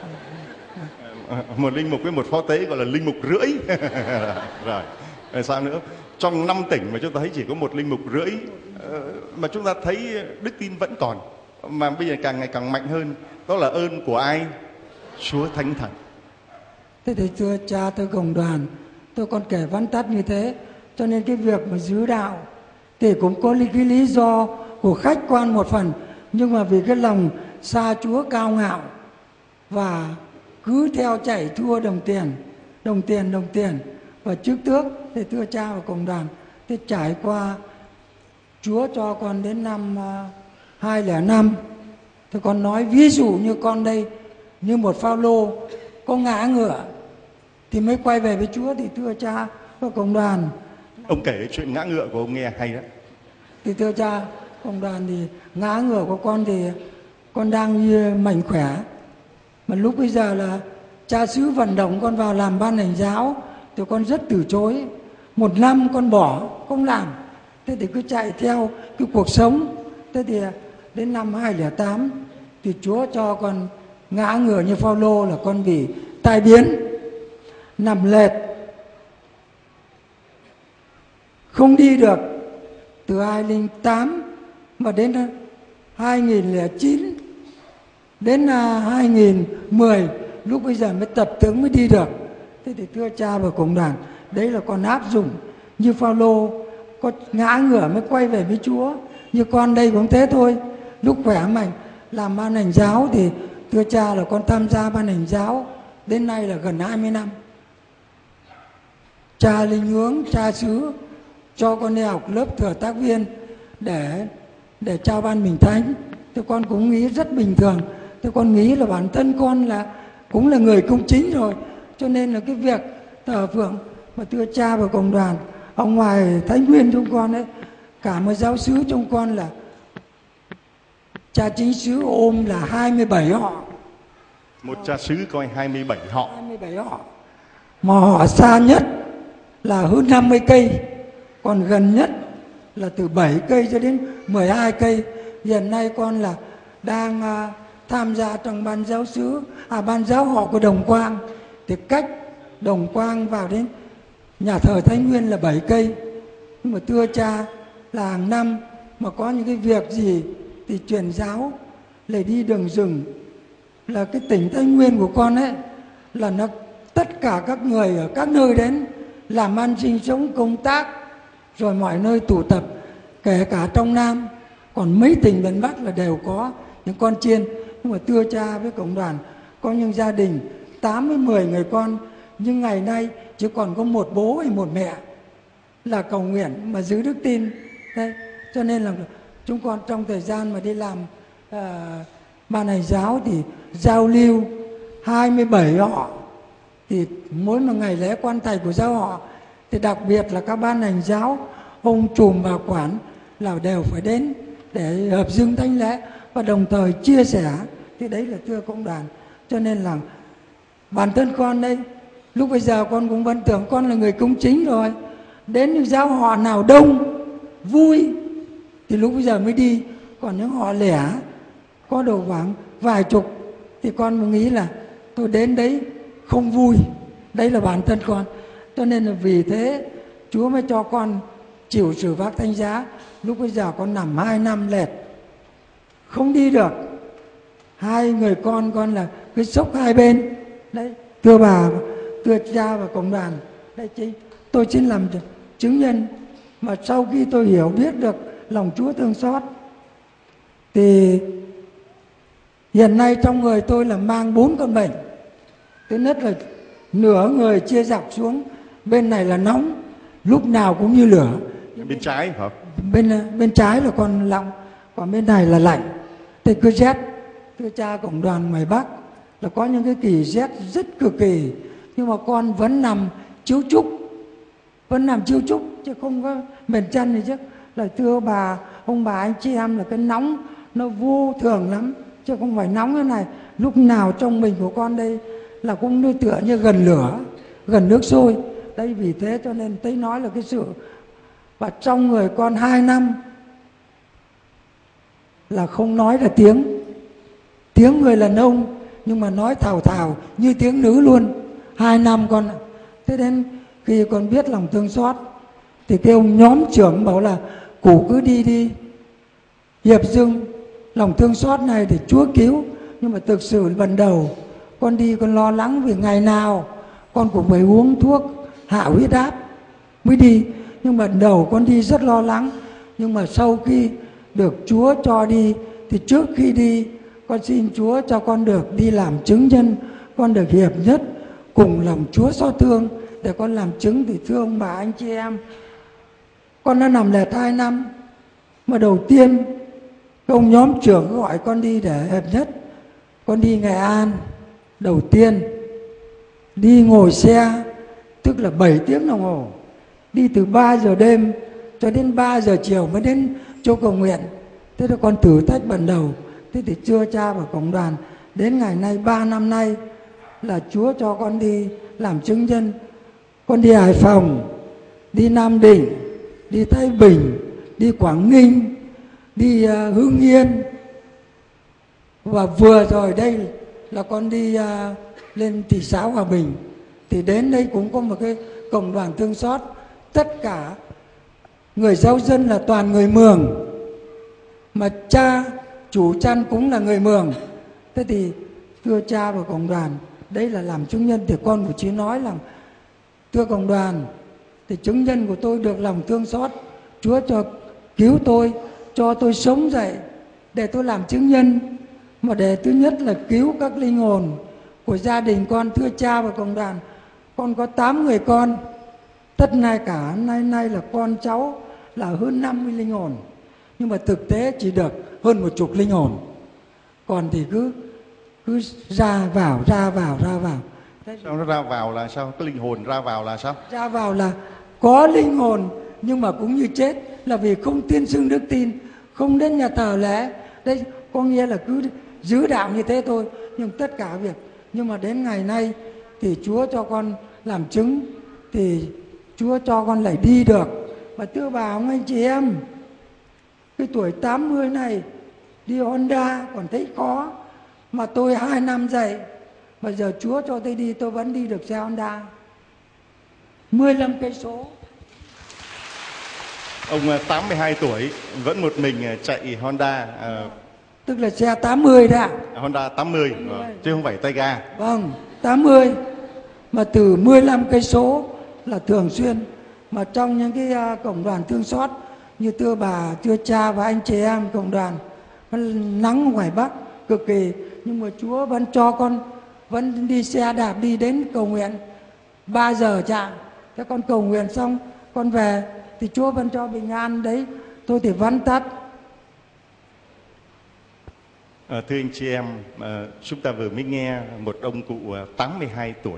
Một linh mục với một phó tế gọi là linh mục rưỡi. Rồi, rồi sao nữa? Trong năm tỉnh mà chúng ta thấy chỉ có một linh mục rưỡi, mà chúng ta thấy đức tin vẫn còn, mà bây giờ càng ngày càng mạnh hơn. Đó là ơn của ai? Chúa Thánh Thần. Thế thì thưa cha, thưa cộng đoàn, tôi còn kể vắn tắt như thế, cho nên cái việc mà giữ đạo thì cũng có cái lý do của khách quan một phần, nhưng mà vì cái lòng xa Chúa cao ngạo và cứ theo chạy thua đồng tiền, đồng tiền, đồng tiền và trước tước. Thì thưa cha và cộng đoàn, thì trải qua Chúa cho con đến năm hai không không năm, thì con nói ví dụ như con đây, như một Phao-lô có ngã ngựa thì mới quay về với Chúa. Thì thưa cha và cộng đoàn, ông kể chuyện ngã ngựa của ông nghe hay đó. Thì thưa cha cộng đoàn, thì ngã ngựa của con thì con đang như mạnh khỏe, mà lúc bây giờ là cha xứ vận động con vào làm ban hành giáo thì con rất từ chối. Một năm con bỏ không làm, thế thì cứ chạy theo cái cuộc sống. Thế thì đến năm hai không không tám thì Chúa cho con ngã ngựa như Phao-lô, là con bị tai biến, nằm lệch, không đi được. Từ hai không không tám mà đến hai không không chín đến hai không một không, lúc bây giờ mới tập tướng mới đi được. Thế thì thưa cha và cộng đoàn, đấy là con áp dụng như Phao-lô, có ngã ngửa mới quay về với Chúa. Như con đây cũng thế thôi, lúc khỏe mạnh làm ban hành giáo thì thưa cha là con tham gia ban hành giáo đến nay là gần hai mươi năm. Cha linh hướng, cha xứ cho con đi học lớp thừa tác viên để để trao ban bình thánh. Thì con cũng nghĩ rất bình thường. Thì con nghĩ là bản thân con là cũng là người công chính rồi, cho nên là cái việc thờ phượng mà thưa cha và cộng đoàn, ở ngoài Thánh Nguyên chúng con ấy, cả một giáo xứ chúng con là cha chính xứ ôm là hai mươi bảy họ. Một cha xứ coi hai mươi bảy họ. hai mươi bảy họ. Mà họ xa nhất là hơn năm mươi cây, còn gần nhất là từ bảy cây cho đến mười hai cây. Hiện nay con là đang uh, tham gia trong ban giáo xứ, à ban giáo họ của Đồng Quang. Thì cách Đồng Quang vào đến nhà thờ Thánh Nguyên là bảy cây. Nhưng mà thưa cha là hàng năm mà có những cái việc gì thì truyền giáo lại đi đường rừng, là cái tỉnh Thánh Nguyên của con ấy, là nó tất cả các người ở các nơi đến làm ăn sinh sống công tác, rồi mọi nơi tụ tập, kể cả trong Nam, còn mấy tỉnh miền Bắc là đều có những con chiên. Nhưng mà thưa cha với cộng đoàn, có những gia đình tám với mười người con, nhưng ngày nay chỉ còn có một bố hay một mẹ là cầu nguyện mà giữ đức tin. Đấy, cho nên là chúng con trong thời gian mà đi làm uh, ban hành giáo thì giao lưu hai mươi bảy họ. Thì mỗi một ngày lễ quan thầy của giáo họ thì đặc biệt là các ban hành giáo, ông trùm và quản là đều phải đến để hợp dương thánh lễ và đồng thời chia sẻ. Thì đấy là thưa cộng đoàn, cho nên là bản thân con đây, lúc bây giờ con cũng vẫn tưởng con là người công chính rồi. Đến những giáo họ nào đông, vui thì lúc bây giờ mới đi. Còn những họ lẻ, có đồ khoảng vài chục thì con mới nghĩ là tôi đến đấy không vui. Đấy là bản thân con. Cho nên là vì thế Chúa mới cho con chịu xử vác thánh giá. Lúc bây giờ con nằm hai năm lẹt, không đi được. Hai người con con là cái sốc hai bên. Đấy, thưa bà, thưa cha và cộng đoàn, đây chị, tôi xin làm chứng nhân. Mà sau khi tôi hiểu biết được lòng Chúa thương xót, thì hiện nay trong người tôi là mang bốn con bệnh. Thứ nhất là nửa người chia dọc xuống, bên này là nóng, lúc nào cũng như lửa. Bên trái hả? bên bên trái là con lọng, còn bên này là lạnh. Thì cứ rét. Thưa cha cộng đoàn ngoài Bắc là có những cái kỳ rét rất cực kỳ, nhưng mà con vẫn nằm chiếu trúc, vẫn nằm chiếu trúc chứ không có mệt chân gì chứ. Là thưa bà, ông bà anh chị em là cái nóng nó vô thường lắm, chứ không phải nóng thế này. Lúc nào trong mình của con đây là cũng như tựa như gần lửa, gần nước sôi. Đây vì thế cho nên tôi nói là cái sự, và trong người con hai năm là không nói là tiếng, tiếng người đàn ông nhưng mà nói thào thào như tiếng nữ luôn. Hai năm con, thế đến khi con biết lòng thương xót thì cái ông nhóm trưởng bảo là cụ cứ đi đi, hiệp dưng lòng thương xót này để Chúa cứu. Nhưng mà thực sự ban đầu con đi con lo lắng vì ngày nào con cũng phải uống thuốc hạ huyết áp mới đi. Nhưng mà đầu con đi rất lo lắng, nhưng mà sau khi được Chúa cho đi thì trước khi đi con xin Chúa cho con được đi làm chứng nhân, con được hiệp nhất cùng lòng Chúa xót thương để con làm chứng. Thì thưa ông bà anh chị em, con đã nằm lẹt hai năm, mà đầu tiên ông nhóm trưởng gọi con đi để hiệp nhất. Con đi Nghệ An đầu tiên, đi ngồi xe tức là bảy tiếng đồng hồ, đi từ ba giờ đêm cho đến ba giờ chiều mới đến chỗ cầu nguyện. Thế là con thử thách ban đầu. Thế thì chưa cha và cộng đoàn đến ngày nay ba năm nay là Chúa cho con đi làm chứng nhân. Con đi Hải Phòng, đi Nam Định, đi Thái Bình, đi Quảng Ninh, đi uh, Hưng Yên, và vừa rồi đây là con đi uh, lên thị xã Hòa Bình. Thì đến đây cũng có một cái cộng đoàn thương xót, tất cả người giáo dân là toàn người Mường, mà cha chủ chăn cũng là người Mường. Thế thì thưa cha và cộng đoàn, đây là làm chứng nhân. Thì con của chị nói là thưa cộng đoàn, thì chứng nhân của tôi được lòng thương xót, Chúa cho cứu tôi, cho tôi sống dậy để tôi làm chứng nhân. Mà để thứ nhất là cứu các linh hồn của gia đình con. Thưa cha và cộng đoàn, con có tám người con, tất nay cả nay nay là con cháu là hơn năm mươi linh hồn, nhưng mà thực tế chỉ được hơn một chục linh hồn. Còn thì cứ cứ ra vào ra vào ra vào. Sao nó ra vào là sao? Cái linh hồn ra vào là sao? Ra vào là có linh hồn nhưng mà cũng như chết, là vì không tuyên xưng đức tin, không đến nhà thờ lễ. Đây có nghĩa là cứ giữ đạo như thế thôi, nhưng tất cả việc. Nhưng mà đến ngày nay thì Chúa cho con làm chứng, thì Chúa cho con lại đi được. Và thưa bà ông anh chị em, cái tuổi tám mươi này đi Honda còn thấy khó, mà tôi hai năm dậy, bây giờ Chúa cho tôi đi tôi vẫn đi được xe Honda mười lăm cây số. Ông tám mươi hai tuổi vẫn một mình chạy Honda, uh, tức là xe tám mươi đó. Honda tám mươi, tám mươi. Chứ không phải tay ga. Vâng, tám mươi. Mà từ mười lăm cây số là thường xuyên. Mà trong những cái uh, cộng đoàn thương xót như thưa bà, thưa cha và anh chị em cộng đoàn, nắng ngoài Bắc cực kỳ, nhưng mà Chúa vẫn cho con vẫn đi xe đạp đi đến cầu nguyện ba giờ cha. Thế con cầu nguyện xong con về thì Chúa vẫn cho bình an đấy. Tôi thì vắn tắt. À, thưa anh chị em, à, chúng ta vừa mới nghe một ông cụ tám mươi hai tuổi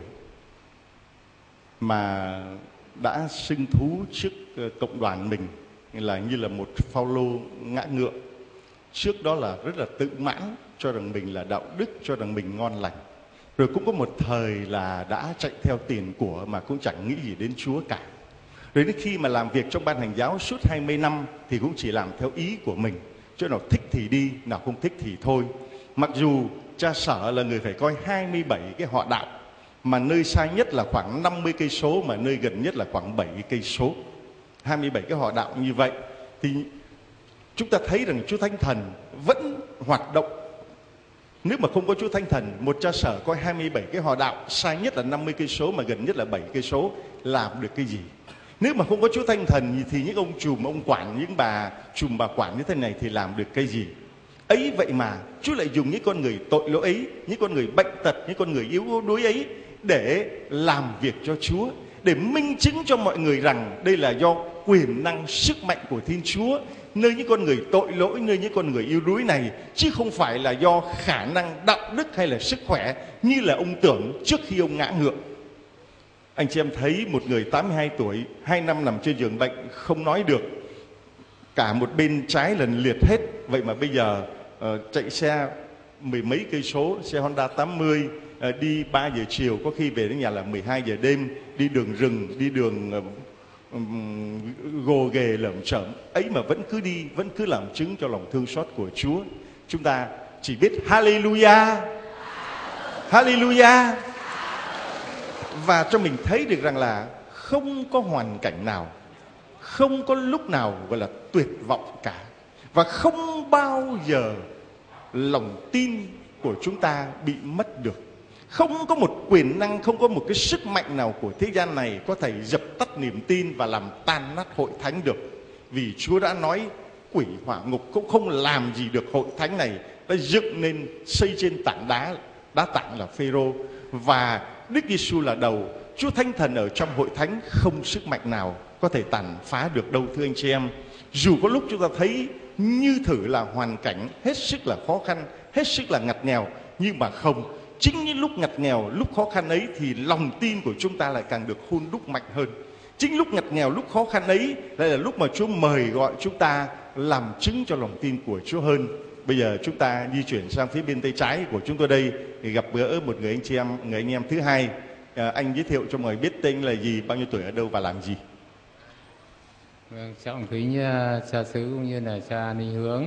mà đã xưng thú trước cộng đoàn mình là như là một Phao-lô ngã ngựa. Trước đó là rất là tự mãn, cho rằng mình là đạo đức, cho rằng mình ngon lành. Rồi cũng có một thời là đã chạy theo tiền của mà cũng chẳng nghĩ gì đến Chúa cả. Rồi đến khi mà làm việc trong ban hành giáo suốt hai mươi năm thì cũng chỉ làm theo ý của mình. Chỗ nào thích thì đi, nào không thích thì thôi. Mặc dù cha Sở là người phải coi hai mươi bảy cái họ đạo, mà nơi xa nhất là khoảng năm mươi cây số, mà nơi gần nhất là khoảng bảy cây số. hai mươi bảy cái họ đạo như vậy thì chúng ta thấy rằng Chúa Thánh Thần vẫn hoạt động. Nếu mà không có Chúa Thánh Thần, một cha Sở coi hai mươi bảy cái họ đạo, xa nhất là năm mươi cây số mà gần nhất là bảy cây số, làm được cái gì? Nếu mà không có Chúa Thánh Thần thì những ông trùm, ông quản, những bà trùm bà quản như thế này thì làm được cái gì? Ấy vậy mà Chúa lại dùng những con người tội lỗi ấy, những con người bệnh tật, những con người yếu đuối ấy để làm việc cho Chúa, để minh chứng cho mọi người rằng đây là do quyền năng sức mạnh của Thiên Chúa nơi những con người tội lỗi, nơi những con người yếu đuối này, chứ không phải là do khả năng đạo đức hay là sức khỏe như là ông tưởng trước khi ông ngã ngựa. Anh chị em thấy một người tám mươi hai tuổi, hai năm nằm trên giường bệnh, không nói được, cả một bên trái lần liệt hết. Vậy mà bây giờ uh, chạy xe mười mấy cây số, xe Honda tám mươi, uh, đi ba giờ chiều, có khi về đến nhà là mười hai giờ đêm, đi đường rừng, đi đường uh, um, gồ ghề lởm chởm ấy mà vẫn cứ đi, vẫn cứ làm chứng cho lòng thương xót của Chúa. Chúng ta chỉ biết Hallelujah, Hallelujah. Và cho mình thấy được rằng là không có hoàn cảnh nào, không có lúc nào gọi là tuyệt vọng cả. Và không bao giờ lòng tin của chúng ta bị mất được. Không có một quyền năng, không có một cái sức mạnh nào của thế gian này có thể dập tắt niềm tin và làm tan nát hội thánh được. Vì Chúa đã nói quỷ hỏa ngục cũng không làm gì được hội thánh này. Đã dựng nên xây trên tảng đá, đá tảng là Phêrô, và Đức Giêsu là đầu. Chúa Thánh Thần ở trong hội thánh không sức mạnh nào có thể tàn phá được đâu, thưa anh chị em. Dù có lúc chúng ta thấy như thử là hoàn cảnh hết sức là khó khăn, hết sức là ngặt nghèo, nhưng mà không. Chính những lúc ngặt nghèo, lúc khó khăn ấy thì lòng tin của chúng ta lại càng được hun đúc mạnh hơn. Chính lúc ngặt nghèo, lúc khó khăn ấy lại là lúc mà Chúa mời gọi chúng ta làm chứng cho lòng tin của Chúa hơn. Bây giờ chúng ta di chuyển sang phía bên tay trái của chúng tôi đây, thì gặp gỡ một người anh chị em, người anh em thứ hai. À, anh giới thiệu cho mọi người biết tên là gì, bao nhiêu tuổi, ở đâu và làm gì. Vâng, trọng kính uh, cha xứ cũng như là cha Ninh Hướng.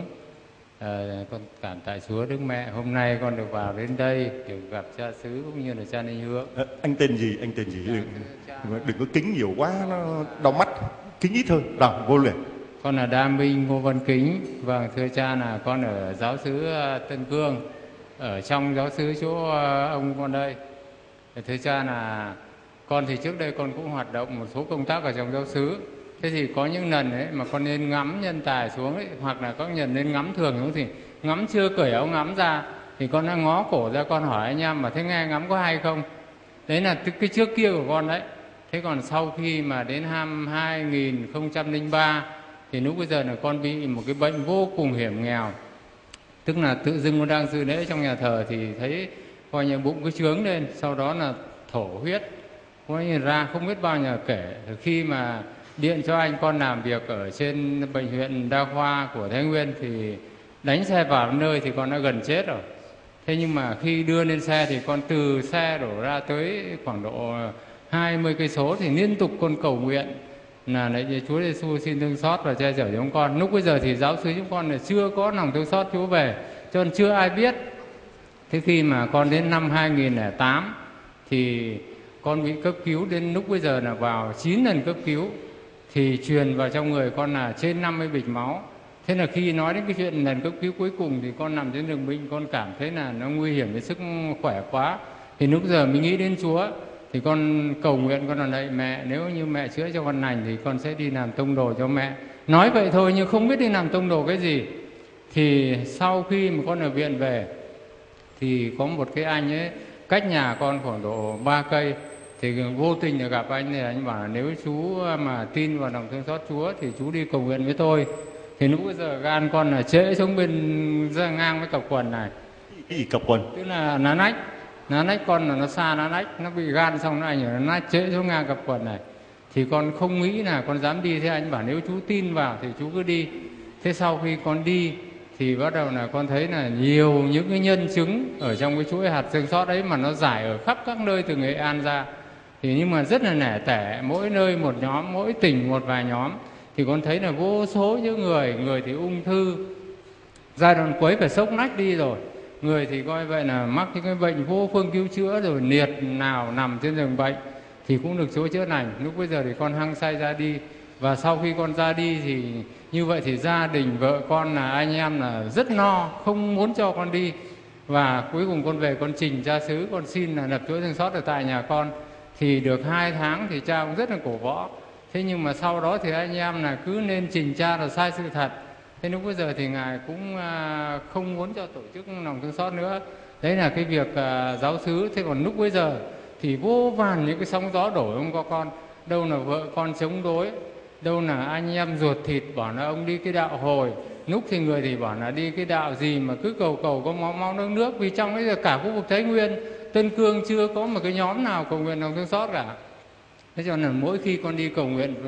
À, con cảm tạ Chúa Đức Mẹ, hôm nay con được vào đến đây được gặp cha xứ cũng như là cha Ninh Hướng. À, anh tên gì? Anh tên gì? Đừng, đừng có kính nhiều quá, nó đau mắt. Kính ít thôi, đọc vô liền. Con là Đa Minh Ngô Văn Kính. Vâng, thưa cha, là con ở giáo xứ Tân Cương, ở trong giáo xứ chỗ ông con đây. Thưa cha, là con thì trước đây con cũng hoạt động một số công tác ở trong giáo xứ. Thế thì có những lần ấy mà con nên ngắm nhân tài xuống ấy, hoặc là có lần nên ngắm thường xuống, thì ngắm chưa cởi áo ngắm ra thì con đã ngó cổ ra, con hỏi anh em mà thế nghe ngắm có hay không. Đấy là cái trước kia của con đấy. Thế còn sau khi mà đến năm hai nghìn không trăm lẻ ba thì lúc bây giờ là con bị một cái bệnh vô cùng hiểm nghèo. Tức là tự dưng con đang dự lễ trong nhà thờ thì thấy coi như bụng cứ trướng lên, sau đó là thổ huyết, coi như ra không biết bao giờ kể. Khi mà điện cho anh con làm việc ở trên bệnh viện đa khoa của Thái Nguyên thì đánh xe vào nơi thì con đã gần chết rồi. Thế nhưng mà khi đưa lên xe thì con từ xe đổ ra tới khoảng độ hai mươi cây số thì liên tục con cầu nguyện là để Chúa Giêsu xin thương xót và che chở chúng con. Lúc bây giờ thì giáo xứ chúng con là chưa có lòng thương xót Chúa về, cho nên chưa ai biết. Thế khi mà con đến năm hai nghìn không trăm lẻ tám thì con bị cấp cứu, đến lúc bây giờ là vào chín lần cấp cứu thì truyền vào trong người con là trên năm mươi bịch máu. Thế là khi nói đến cái chuyện lần cấp cứu cuối cùng thì con nằm trên giường bệnh, con cảm thấy là nó nguy hiểm đến sức khỏe quá. Thì lúc giờ mình nghĩ đến Chúa thì con cầu nguyện, con là lạy mẹ, nếu như mẹ chữa cho con lành thì con sẽ đi làm tông đồ cho mẹ. Nói vậy thôi nhưng không biết đi làm tông đồ cái gì. Thì sau khi mà con ở viện về thì có một cái anh ấy cách nhà con khoảng độ ba cây, thì vô tình là gặp anh, thì anh bảo là nếu chú mà tin vào lòng thương xót Chúa thì chú đi cầu nguyện với tôi. Thì lúc bây giờ gan con là trễ xuống bên ra ngang với cặp quần này. Cái gì cặp quần? Tức là ná nách, ná nách con là nó xa ná nách, nó bị gan xong nó ảnh hưởng, nó nách trễ xuống ngang cặp quần này. Thì con không nghĩ là con dám đi, thế anh bảo nếu chú tin vào thì chú cứ đi. Thế sau khi con đi thì bắt đầu là con thấy là nhiều những cái nhân chứng ở trong cái chuỗi hạt thương xót ấy mà nó giải ở khắp các nơi từ Nghệ An ra. Thì nhưng mà rất là nẻ tẻ, mỗi nơi một nhóm, mỗi tỉnh một vài nhóm. Thì con thấy là vô số những người, người thì ung thư giai đoạn cuối phải sốc nách đi rồi, người thì coi vậy là mắc những cái bệnh vô phương cứu chữa rồi, liệt nào nằm trên giường bệnh thì cũng được Chúa chữa lành. Lúc bây giờ thì con hăng say ra đi, và sau khi con ra đi thì như vậy thì gia đình vợ con là anh em là rất no, không muốn cho con đi. Và cuối cùng con về con trình cha xứ, con xin là lập chuỗi thương xót ở tại nhà con. Thì được hai tháng thì cha cũng rất là cổ võ. Thế nhưng mà sau đó thì anh em là cứ nên trình cha là sai sự thật. Thế lúc bây giờ thì ngài cũng không muốn cho tổ chức lòng thương xót nữa. Đấy là cái việc giáo xứ. Thế còn lúc bây giờ thì vô vàn những cái sóng gió đổ không có con. Đâu là vợ con chống đối, đâu là anh em ruột thịt bảo là ông đi cái đạo hồi, lúc thì người thì bảo là đi cái đạo gì mà cứ cầu cầu có máu máu nước nước, vì trong cái cả khu vực Thái Nguyên, Tân Cương chưa có một cái nhóm nào cầu nguyện lòng thương xót cả. Thế cho nên mỗi khi con đi cầu nguyện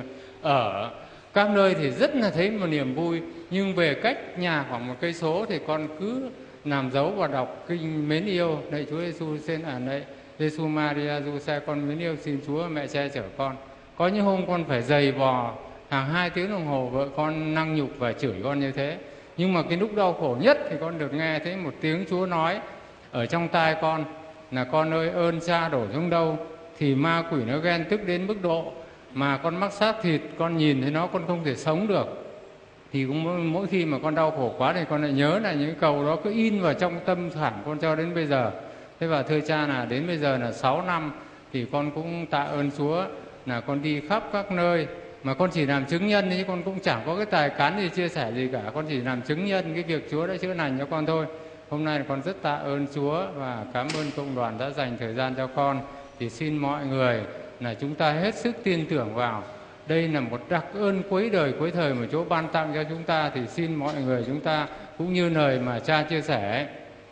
ở các nơi thì rất là thấy một niềm vui, nhưng về cách nhà khoảng một cây số thì con cứ làm dấu và đọc kinh mến yêu lạy Chúa Giêsu xin à lạy Giêsu Maria Du Xe con mến yêu xin Chúa mẹ che chở con. Có những hôm con phải giày vò hàng hai tiếng đồng hồ vợ con năng nhục và chửi con như thế, nhưng mà cái lúc đau khổ nhất thì con được nghe thấy một tiếng Chúa nói ở trong tai con là con ơi, ơn cha đổ xuống đâu thì ma quỷ nó ghen tức đến mức độ mà con mắc xác thịt, con nhìn thấy nó con không thể sống được. Thì cũng mỗi khi mà con đau khổ quá thì con lại nhớ là những câu đó cứ in vào trong tâm khảm con cho đến bây giờ. Thế và thưa cha là đến bây giờ là sáu năm thì con cũng tạ ơn Chúa là con đi khắp các nơi, mà con chỉ làm chứng nhân chứ con cũng chẳng có cái tài cán gì chia sẻ gì cả, con chỉ làm chứng nhân cái việc Chúa đã chữa lành cho con thôi. Hôm nay con rất tạ ơn Chúa và cảm ơn cộng đoàn đã dành thời gian cho con. Thì xin mọi người là chúng ta hết sức tin tưởng vào đây là một đặc ơn cuối đời cuối thời mà Chúa ban tặng cho chúng ta, thì xin mọi người chúng ta cũng như lời mà cha chia sẻ,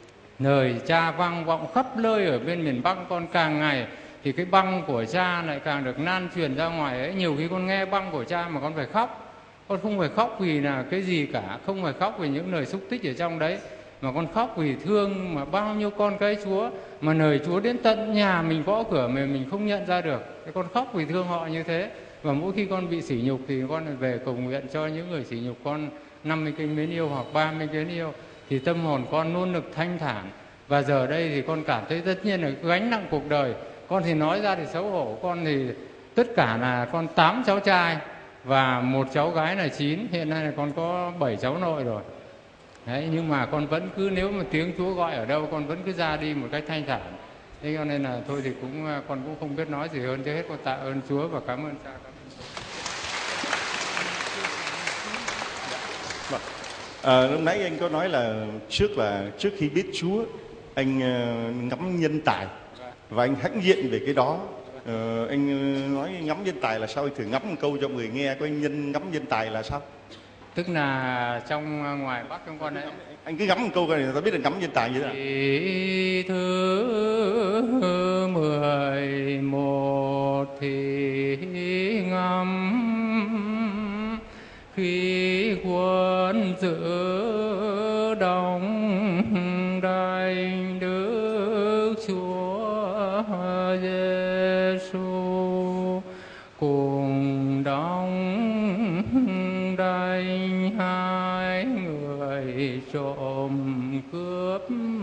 lời cha vang vọng khắp nơi ở bên miền Bắc con, càng ngày thì cái băng của cha lại càng được lan truyền ra ngoài ấy. Nhiều khi con nghe băng của cha mà con phải khóc, con không phải khóc vì là cái gì cả, không phải khóc vì những lời xúc tích ở trong đấy, mà con khóc vì thương mà bao nhiêu con cái Chúa mà lời Chúa đến tận nhà mình gõ cửa mà mình không nhận ra được. Thế con khóc vì thương họ như thế. Và mỗi khi con bị sỉ nhục thì con lại về cầu nguyện cho những người sỉ nhục con năm mươi kinh mến yêu hoặc ba mươi kinh yêu, thì tâm hồn con luôn được thanh thản. Và giờ đây thì con cảm thấy tất nhiên là gánh nặng cuộc đời. Con thì nói ra thì xấu hổ, con thì tất cả là con tám cháu trai và một cháu gái là chín, hiện nay là con có bảy cháu nội rồi. Đấy, nhưng mà con vẫn cứ, nếu mà tiếng Chúa gọi ở đâu con vẫn cứ ra đi một cách thanh thản. Thế cho nên là thôi thì cũng con cũng không biết nói gì hơn, trước hết con tạ ơn Chúa và cảm ơn cha. À, lúc nãy anh có nói là trước là trước khi biết Chúa anh uh, ngắm nhân tài và anh hãnh diện về cái đó. Uh, anh nói ngắm nhân tài là sao, anh thử ngắm một câu cho người nghe, có anh nhân ngắm nhân tài là sao? Tức là trong ngoài Bắc trong con đấy. Anh cứ ngắm một câu coi người ta biết là ngắm nhân tài như thế nào. Thì thứ mười một thì ngắm khi quân giữ đông đành Đức Chúa Giêsu cùng đóng đành hai người trộm cướp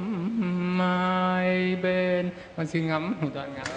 hai bên. Con xin ngắm một đoạn ngắn.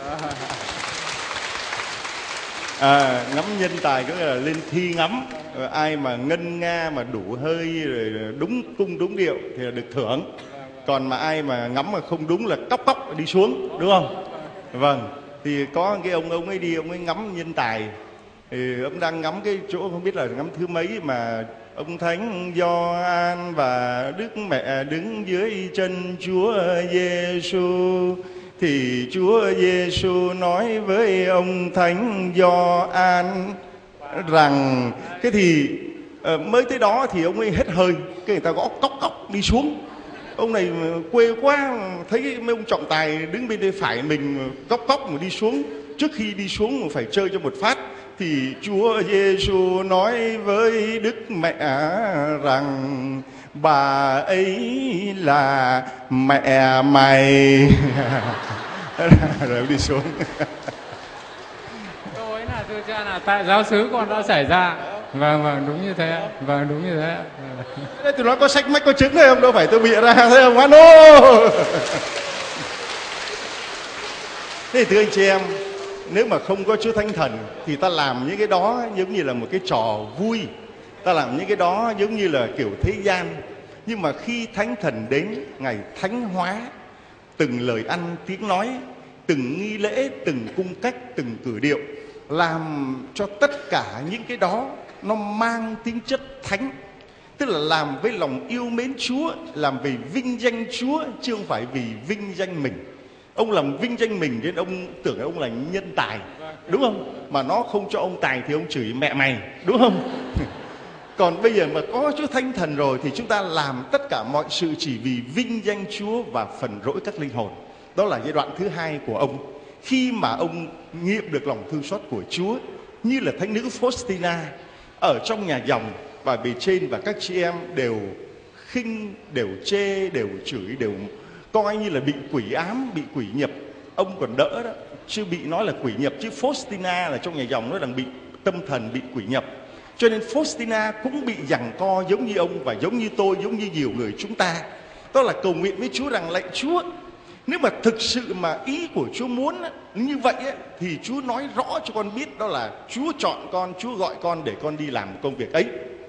À, ngắm nhân tài có nghĩa là lên thi ngắm, ai mà ngân nga mà đủ hơi rồi đúng cung đúng điệu thì là được thưởng, còn mà ai mà ngắm mà không đúng là cóc cóc đi xuống, đúng không? Vâng, thì có cái ông ông ấy đi, ông ấy ngắm nhân tài, thì ông đang ngắm cái chỗ không biết là ngắm thứ mấy mà ông Thánh Gioan và Đức Mẹ đứng dưới chân Chúa Giêsu. Thì Chúa Giêsu nói với ông Thánh Gioan rằng cái thì uh, mới tới đó thì ông ấy hết hơi, cái người ta gõ cóc cóc đi xuống. Ông này quê quá, thấy mấy ông trọng tài đứng bên tay phải mình cóc cóc mà đi xuống, trước khi đi xuống mà phải chơi cho một phát. Thì Chúa Giêsu nói với Đức Mẹ rằng bà ấy là mẹ mày. Rồi đi xuống. Câu ấy là thưa cha là tại giáo xứ con đã xảy ra. Vâng, vâng, đúng như thế. Vâng, đúng như thế. Đây tôi nói có sách mách có chứng đây không, đâu phải tôi bịa ra thế không anh ô. Thế thì thưa anh chị em, nếu mà không có Chúa Thánh Thần thì ta làm những cái đó giống như là một cái trò vui, ta làm những cái đó giống như là kiểu thế gian. Nhưng mà khi Thánh Thần đến, Ngài thánh hóa từng lời ăn tiếng nói, từng nghi lễ, từng cung cách, từng cử điệu, làm cho tất cả những cái đó nó mang tính chất thánh. Tức là làm với lòng yêu mến Chúa, làm vì vinh danh Chúa chứ không phải vì vinh danh mình. Ông làm vinh danh mình nên ông tưởng ông là nhân tài, đúng không? Mà nó không cho ông tài thì ông chửi mẹ mày, đúng không? Còn bây giờ mà có Chúa Thánh Thần rồi thì chúng ta làm tất cả mọi sự chỉ vì vinh danh Chúa và phần rỗi các linh hồn. Đó là giai đoạn thứ hai của ông. Khi mà ông nghiệm được lòng thương xót của Chúa, như là thánh nữ Faustina ở trong nhà dòng, và bề trên và các chị em đều khinh, đều chê, đều chửi, đều coi như là bị quỷ ám, bị quỷ nhập. Ông còn đỡ đó, chứ bị nói là quỷ nhập, chứ Faustina là trong nhà dòng nó đang bị tâm thần, bị quỷ nhập. Cho nên Faustina cũng bị giằng co giống như ông và giống như tôi, giống như nhiều người chúng ta. Đó là cầu nguyện với Chúa rằng: lạy Chúa, nếu mà thực sự mà ý của Chúa muốn như vậy thì Chúa nói rõ cho con biết đó là Chúa chọn con, Chúa gọi con để con đi làm công việc ấy.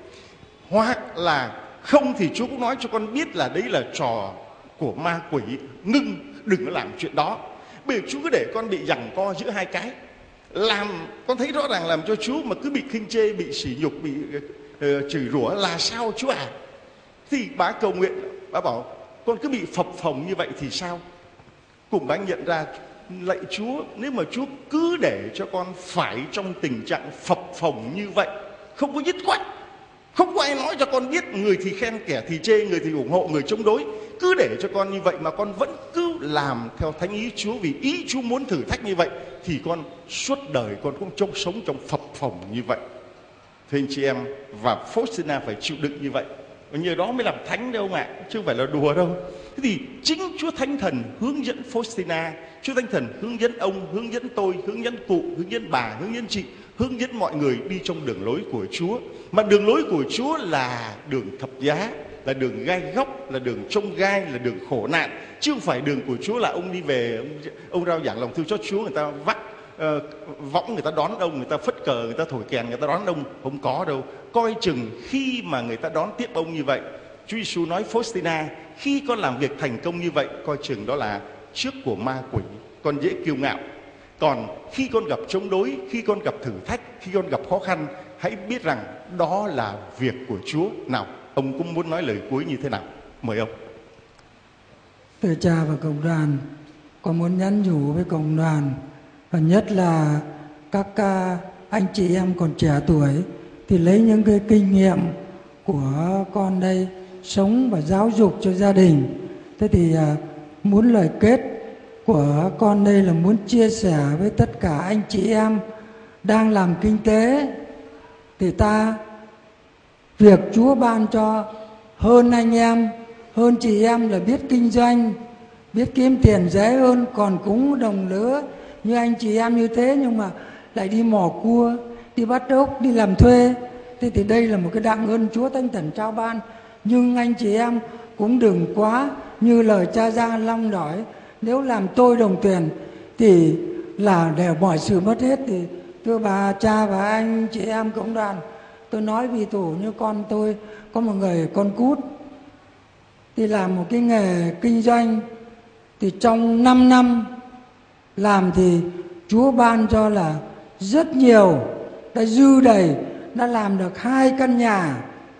Hoặc là không thì Chúa cũng nói cho con biết là đấy là trò của ma quỷ, ngưng, đừng có làm chuyện đó. Bởi vì Chúa cứ để con bị giằng co giữa hai cái, làm con thấy rõ ràng làm cho Chúa mà cứ bị khinh chê, bị sỉ nhục, bị uh, chửi rủa là sao Chúa à? Thì bà cầu nguyện, bà bảo con cứ bị phập phồng như vậy thì sao? Cùng bà nhận ra: lạy Chúa, nếu mà Chúa cứ để cho con phải trong tình trạng phập phồng như vậy, không có dứt khoát, không có ai nói cho con biết, người thì khen kẻ thì chê, người thì ủng hộ, người chống đối, cứ để cho con như vậy mà con vẫn cứ làm theo thánh ý Chúa, vì ý Chúa muốn thử thách như vậy, thì con suốt đời con cũng trông sống trong phập phồng như vậy. Thưa anh chị em, và Faustina phải chịu đựng như vậy, và nhờ đó mới làm thánh đâu ạ, chứ không phải là đùa đâu. Thế thì chính Chúa Thánh Thần hướng dẫn Faustina, Chúa Thánh Thần hướng dẫn ông, hướng dẫn tôi, hướng dẫn cụ, hướng dẫn bà, hướng dẫn chị, hướng dẫn mọi người đi trong đường lối của Chúa. Mà đường lối của Chúa là đường thập giá, là đường gai góc, là đường trông gai, là đường khổ nạn, chứ không phải đường của Chúa là ông đi về ông, ông rao giảng lòng thương xót Chúa, người ta vắt uh, võng, người ta đón ông, người ta phất cờ, người ta thổi kèn, người ta đón ông. Không có đâu. Coi chừng khi mà người ta đón tiếp ông như vậy, Chúa Giêsu nói: Faustina, khi con làm việc thành công như vậy, coi chừng đó là trước của ma quỷ, con dễ kiêu ngạo. Còn khi con gặp chống đối, khi con gặp thử thách, khi con gặp khó khăn, hãy biết rằng đó là việc của Chúa. Nào, ông cũng muốn nói lời cuối như thế nào? Mời ông. Thưa cha và cộng đoàn, con muốn nhắn nhủ với cộng đoàn, và nhất là các anh chị em còn trẻ tuổi, thì lấy những cái kinh nghiệm của con đây sống và giáo dục cho gia đình. Thế thì à, muốn lời kết của con đây là muốn chia sẻ với tất cả anh chị em đang làm kinh tế, thì ta việc Chúa ban cho hơn anh em, hơn chị em là biết kinh doanh, biết kiếm tiền dễ hơn, còn cũng đồng lứa như anh chị em như thế nhưng mà lại đi mò cua, đi bắt ốc, đi làm thuê. Thế thì đây là một cái đặng ơn Chúa Thánh Thần trao ban. Nhưng anh chị em cũng đừng quá như lời cha Gia Long nói: nếu làm tôi đồng tiền thì là để mọi sự mất hết. Thì thưa bà cha và anh chị em cộng đoàn, tôi nói vì thủ như con tôi có một người con cút thì làm một cái nghề kinh doanh, thì trong năm năm làm thì Chúa ban cho là rất nhiều, đã dư đầy, đã làm được hai căn nhà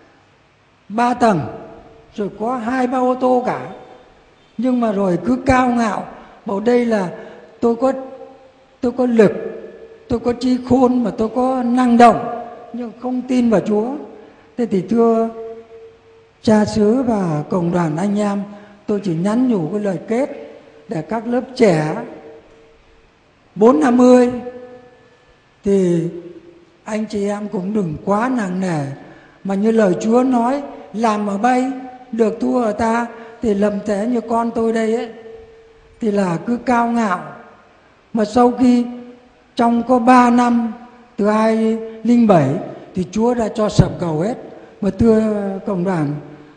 ba tầng, rồi có hai ba ô tô cả. Nhưng mà rồi cứ cao ngạo bảo đây là tôi có tôi có lực, tôi có trí khôn, mà tôi có năng động, nhưng không tin vào Chúa. Thế thì thưa cha xứ và cộng đoàn anh em, tôi chỉ nhắn nhủ cái lời kết để các lớp trẻ bốn năm mươi thì anh chị em cũng đừng quá nặng nề, mà như lời Chúa nói, làm ở bay được thua ở ta, thì lầm thế như con tôi đây ấy, thì là cứ cao ngạo. Mà sau khi trong có ba năm từ hai không không bảy thì Chúa đã cho sập cầu hết. Mà thưa cộng đoàn,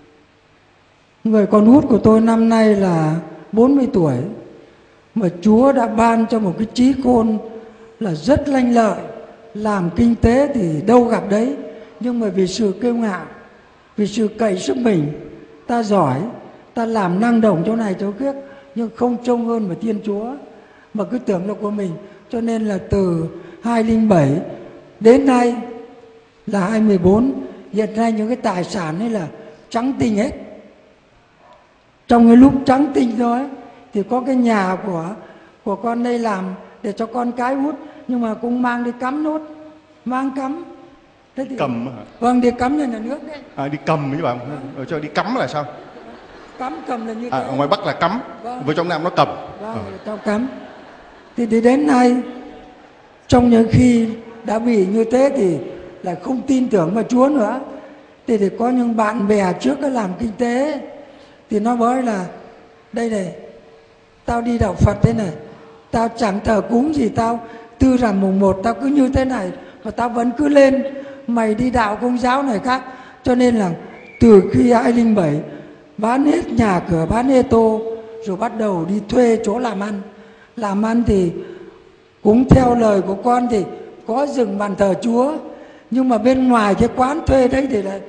người con út của tôi năm nay là bốn mươi tuổi, mà Chúa đã ban cho một cái trí khôn là rất lanh lợi, làm kinh tế thì đâu gặp đấy. Nhưng mà vì sự kiêu ngạo, vì sự cậy sức mình, ta giỏi, ta làm năng động chỗ này chỗ khác, nhưng không trông hơn vào Thiên Chúa, mà cứ tưởng là của mình. Cho nên là từ hai không không bảy đến nay là hai không một bốn, hiện nay những cái tài sản ấy là trắng tinh hết. Trong cái lúc trắng tinh thôi thì có cái nhà của của con đây làm để cho con cái hút, nhưng mà cũng mang đi cắm nốt, mang cắm. Thế thì, Cầm hả? vâng, đi cắm như nhà nước đấy. À, đi cầm với bạn, rồi cho đi cắm là sao? Cắm cầm là như À, thế. ở ngoài Bắc là cắm, Vâng. với trong Nam nó cầm. Vâng, Ờ. trong cắm. Thì, thì đến nay, trong những khi đã bị như thế thì lại không tin tưởng vào Chúa nữa. Thì, thì có những bạn bè trước đã làm kinh tế, thì nó nói là đây này, tao đi đạo Phật thế này, tao chẳng thờ cúng gì, tao tư rằm mùng một tao cứ như thế này và tao vẫn cứ lên. Mày đi đạo Công giáo này khác. Cho nên là từ khi hai không không bảy bán hết nhà cửa, bán hết tô, rồi bắt đầu đi thuê chỗ làm ăn. Làm ăn thì cũng theo lời của con thì có dựng bàn thờ Chúa, nhưng mà bên ngoài cái quán thuê đấy thì lại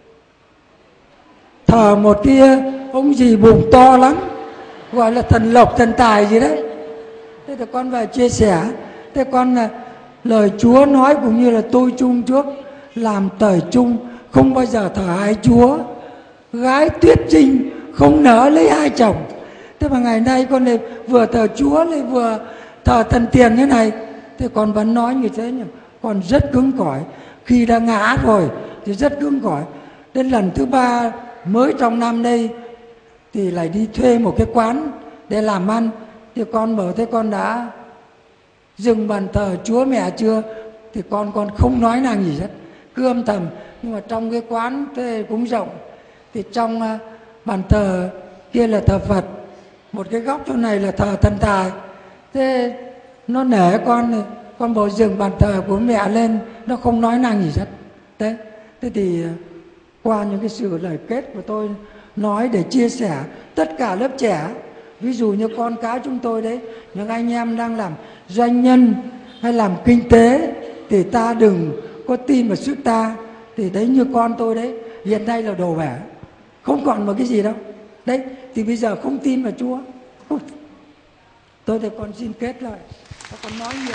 thờ một cái ông gì bụng to lắm, gọi là thần lộc thần tài gì đấy. Thế thì con về chia sẻ, thế con là lời Chúa nói cũng như là tôi chung trước, làm tời chung không bao giờ thờ hai Chúa. Gái tuyết trinh không nỡ lấy hai chồng. Thế mà ngày nay con lại vừa thờ Chúa lại vừa thờ thần tiền như này, thế con vẫn nói như thế nhỉ. Con rất cứng cỏi, khi đã ngã rồi thì rất cứng cỏi. Đến lần thứ ba mới trong năm đây thì lại đi thuê một cái quán để làm ăn. Thì con bảo thế con đã dừng bàn thờ Chúa mẹ chưa? Thì con con không nói năng gì hết, cứ âm thầm. Nhưng mà trong cái quán thuê cũng rộng, thì trong uh, bàn thờ kia là thờ Phật, một cái góc chỗ này là thờ thần tài. Thế nó nể con này, con bảo dừng bàn thờ của mẹ lên, nó không nói năng gì hết. Thế, thế thì uh, qua những cái sự lời kết của tôi nói để chia sẻ tất cả lớp trẻ, ví dụ như con cái chúng tôi đấy, những anh em đang làm doanh nhân hay làm kinh tế, thì ta đừng có tin vào sức ta. Thì đấy như con tôi đấy, hiện nay là đổ bể, không còn một cái gì đâu. Đấy, thì bây giờ không tin vào Chúa. Tôi thì con xin kết lại, con nói nhiều.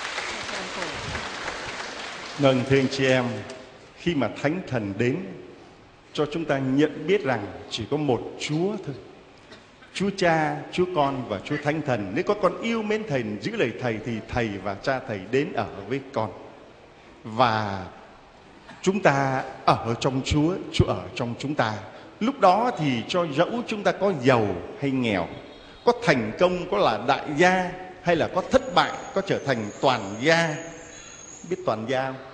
Vâng, thưa anh chị em, khi mà Thánh Thần đến cho chúng ta nhận biết rằng chỉ có một Chúa thôi, Chúa Cha, Chúa Con và Chúa Thánh Thần. Nếu có con yêu mến Thầy, giữ lời Thầy, thì Thầy và Cha Thầy đến ở với con. Và chúng ta ở trong Chúa, Chúa ở trong chúng ta. Lúc đó thì cho dẫu chúng ta có giàu hay nghèo, có thành công, có là đại gia, hay là có thất bại, có trở thành toàn gia. Biết toàn gia không?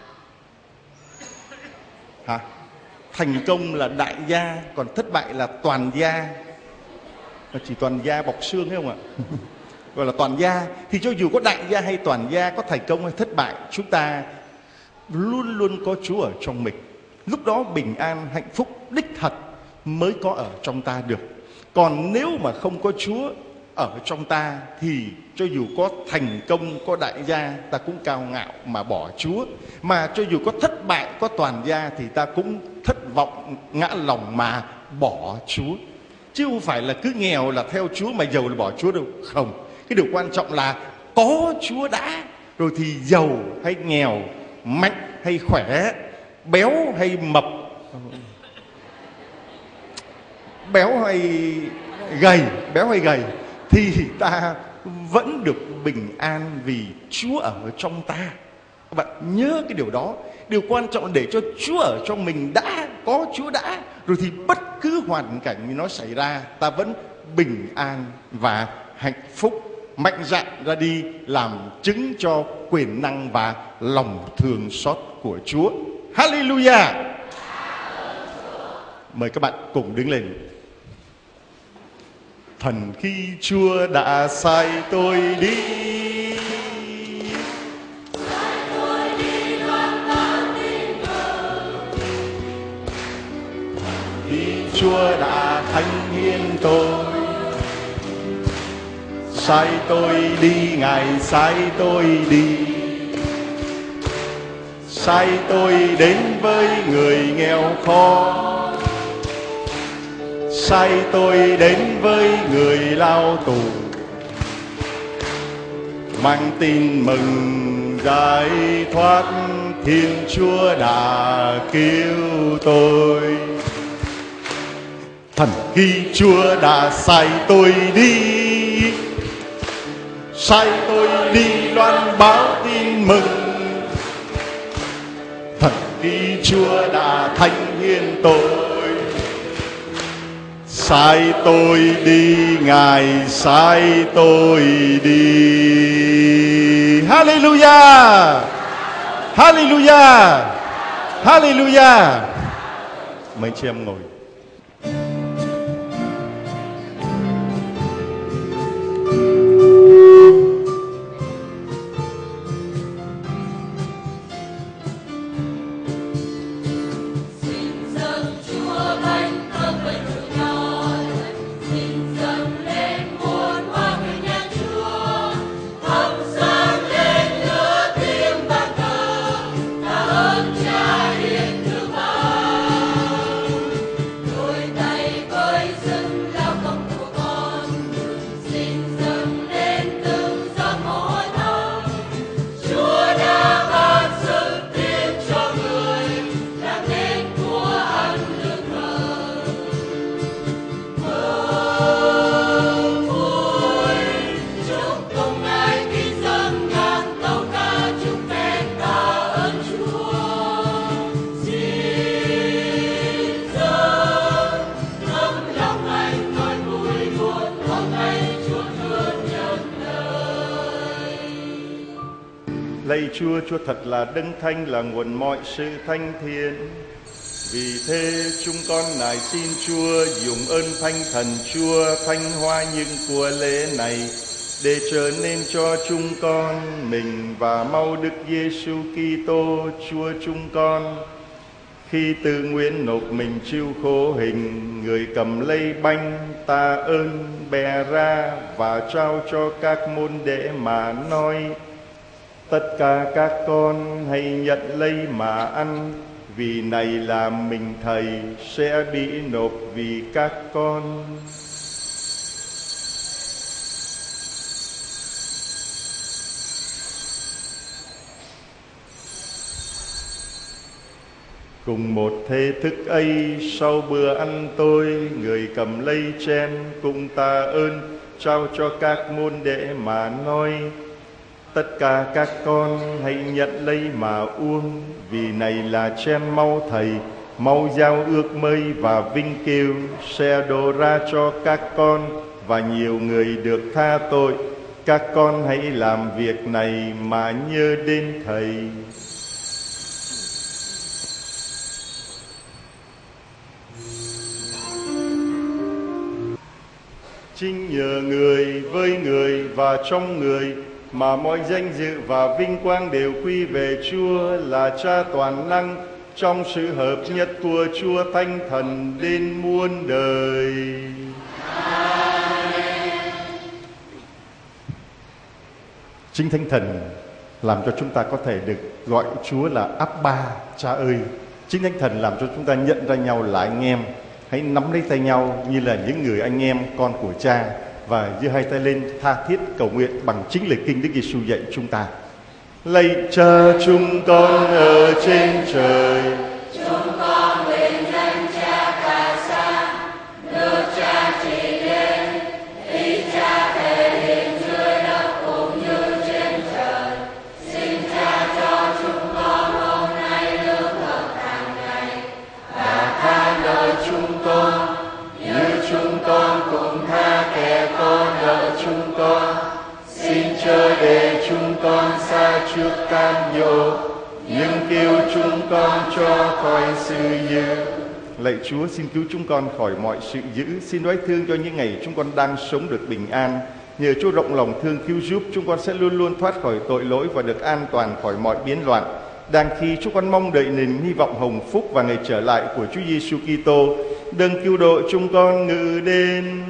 Hả? Thành công là đại gia, còn thất bại là toàn gia. Chỉ toàn gia bọc xương thấy không ạ? Gọi là toàn gia. Thì cho dù có đại gia hay toàn gia, có thành công hay thất bại, chúng ta luôn luôn có Chúa ở trong mình. Lúc đó bình an, hạnh phúc đích thật mới có ở trong ta được. Còn nếu mà không có Chúa ở trong ta, thì cho dù có thành công, có đại gia, ta cũng cao ngạo mà bỏ Chúa. Mà cho dù có thất bại, có toàn gia, thì ta cũng thất vọng, ngã lòng mà bỏ Chúa. Chứ không phải là cứ nghèo là theo Chúa mà giàu là bỏ Chúa đâu. Không, cái điều quan trọng là có Chúa đã, rồi thì giàu hay nghèo, mạnh hay khỏe, béo hay mập, béo hay gầy, béo hay gầy, thì ta vẫn được bình an vì Chúa ở trong ta. Các bạn nhớ cái điều đó. Điều quan trọng là để cho Chúa ở trong mình đã, có Chúa đã, rồi thì bất cứ hoàn cảnh nó xảy ra, ta vẫn bình an và hạnh phúc, mạnh dạn ra đi làm chứng cho quyền năng và lòng thương xót của Chúa. Hallelujah! Mời các bạn cùng đứng lên. Thần khi Chúa đã sai tôi đi, Chúa đã thánh hiến tôi, sai tôi đi, Ngài sai tôi đi, sai tôi đến với người nghèo khó, sai tôi đến với người lao tù, mang tin mừng giải thoát. Thiên Chúa đã cứu tôi. Thần khi Chúa đã sai tôi đi, sai tôi đi loan báo tin mừng. Thật đi Chúa đã thánh hiến tôi, sai tôi đi, Ngài sai tôi đi. Hallelujah, Hallelujah, Hallelujah. Mấy chị em ngồi. Lạy Chúa, Chúa thật là đấng thánh, là nguồn mọi sự thanh thiện. Vì thế chúng con nài xin Chúa dùng ơn Thánh Thần Chúa thanh hóa những của lễ này, để trở nên cho chúng con mình và mau Đức Giêsu Kitô Chúa chúng con. Khi tự nguyện nộp mình chịu khổ hình, người cầm lấy bánh tạ ơn bè ra và trao cho các môn đệ mà nói: tất cả các con hãy nhận lấy mà ăn, vì này là mình Thầy sẽ bị nộp vì các con. Cùng một thế thức ấy, sau bữa ăn tối, người cầm lấy chén cũng tạ ơn trao cho các môn đệ mà nói: tất cả các con hãy nhận lấy mà uống, vì này là chén máu Thầy, máu giao ước mới và vinh kiêu sẽ đổ ra cho các con và nhiều người được tha tội. Các con hãy làm việc này mà nhớ đến Thầy. Chính nhờ người, với người và trong người mà mọi danh dự và vinh quang đều quy về Chúa là Cha toàn năng, trong sự hợp nhất của Chúa Thánh Thần đến muôn đời. Amen. Chính Thánh Thần làm cho chúng ta có thể được gọi Chúa là Abba, Cha ơi. Chính Thánh Thần làm cho chúng ta nhận ra nhau là anh em. Hãy nắm lấy tay nhau như là những người anh em con của Cha, và giơ hai tay lên tha thiết cầu nguyện bằng chính lời kinh Đức Giêsu dạy chúng ta. Lạy Cha chúng con ở trên trời, chúng con nguyện danh Cha ca sa, nước Cha trị đến, ý Cha thể hiện dưới đất cũng như trên trời. Xin Cha cho chúng con hôm nay lương thực hàng ngày, và tha nợ chúng con như chúng con cũng tha kẻ con nợ chúng con. Xin chớ để chúng con xa trước cam dỗ, nhưng cứu chúng con cho khỏi sự dữ. Lạy Chúa, xin cứu chúng con khỏi mọi sự dữ. Xin đoái thương cho những ngày chúng con đang sống được bình an. Nhờ Chúa rộng lòng thương cứu giúp, chúng con sẽ luôn luôn thoát khỏi tội lỗi và được an toàn khỏi mọi biến loạn. Đang khi chúng con mong đợi niềm hy vọng hồng phúc và ngày trở lại của Chúa Giêsu Kitô, đấng cứu độ chúng con ngự đến.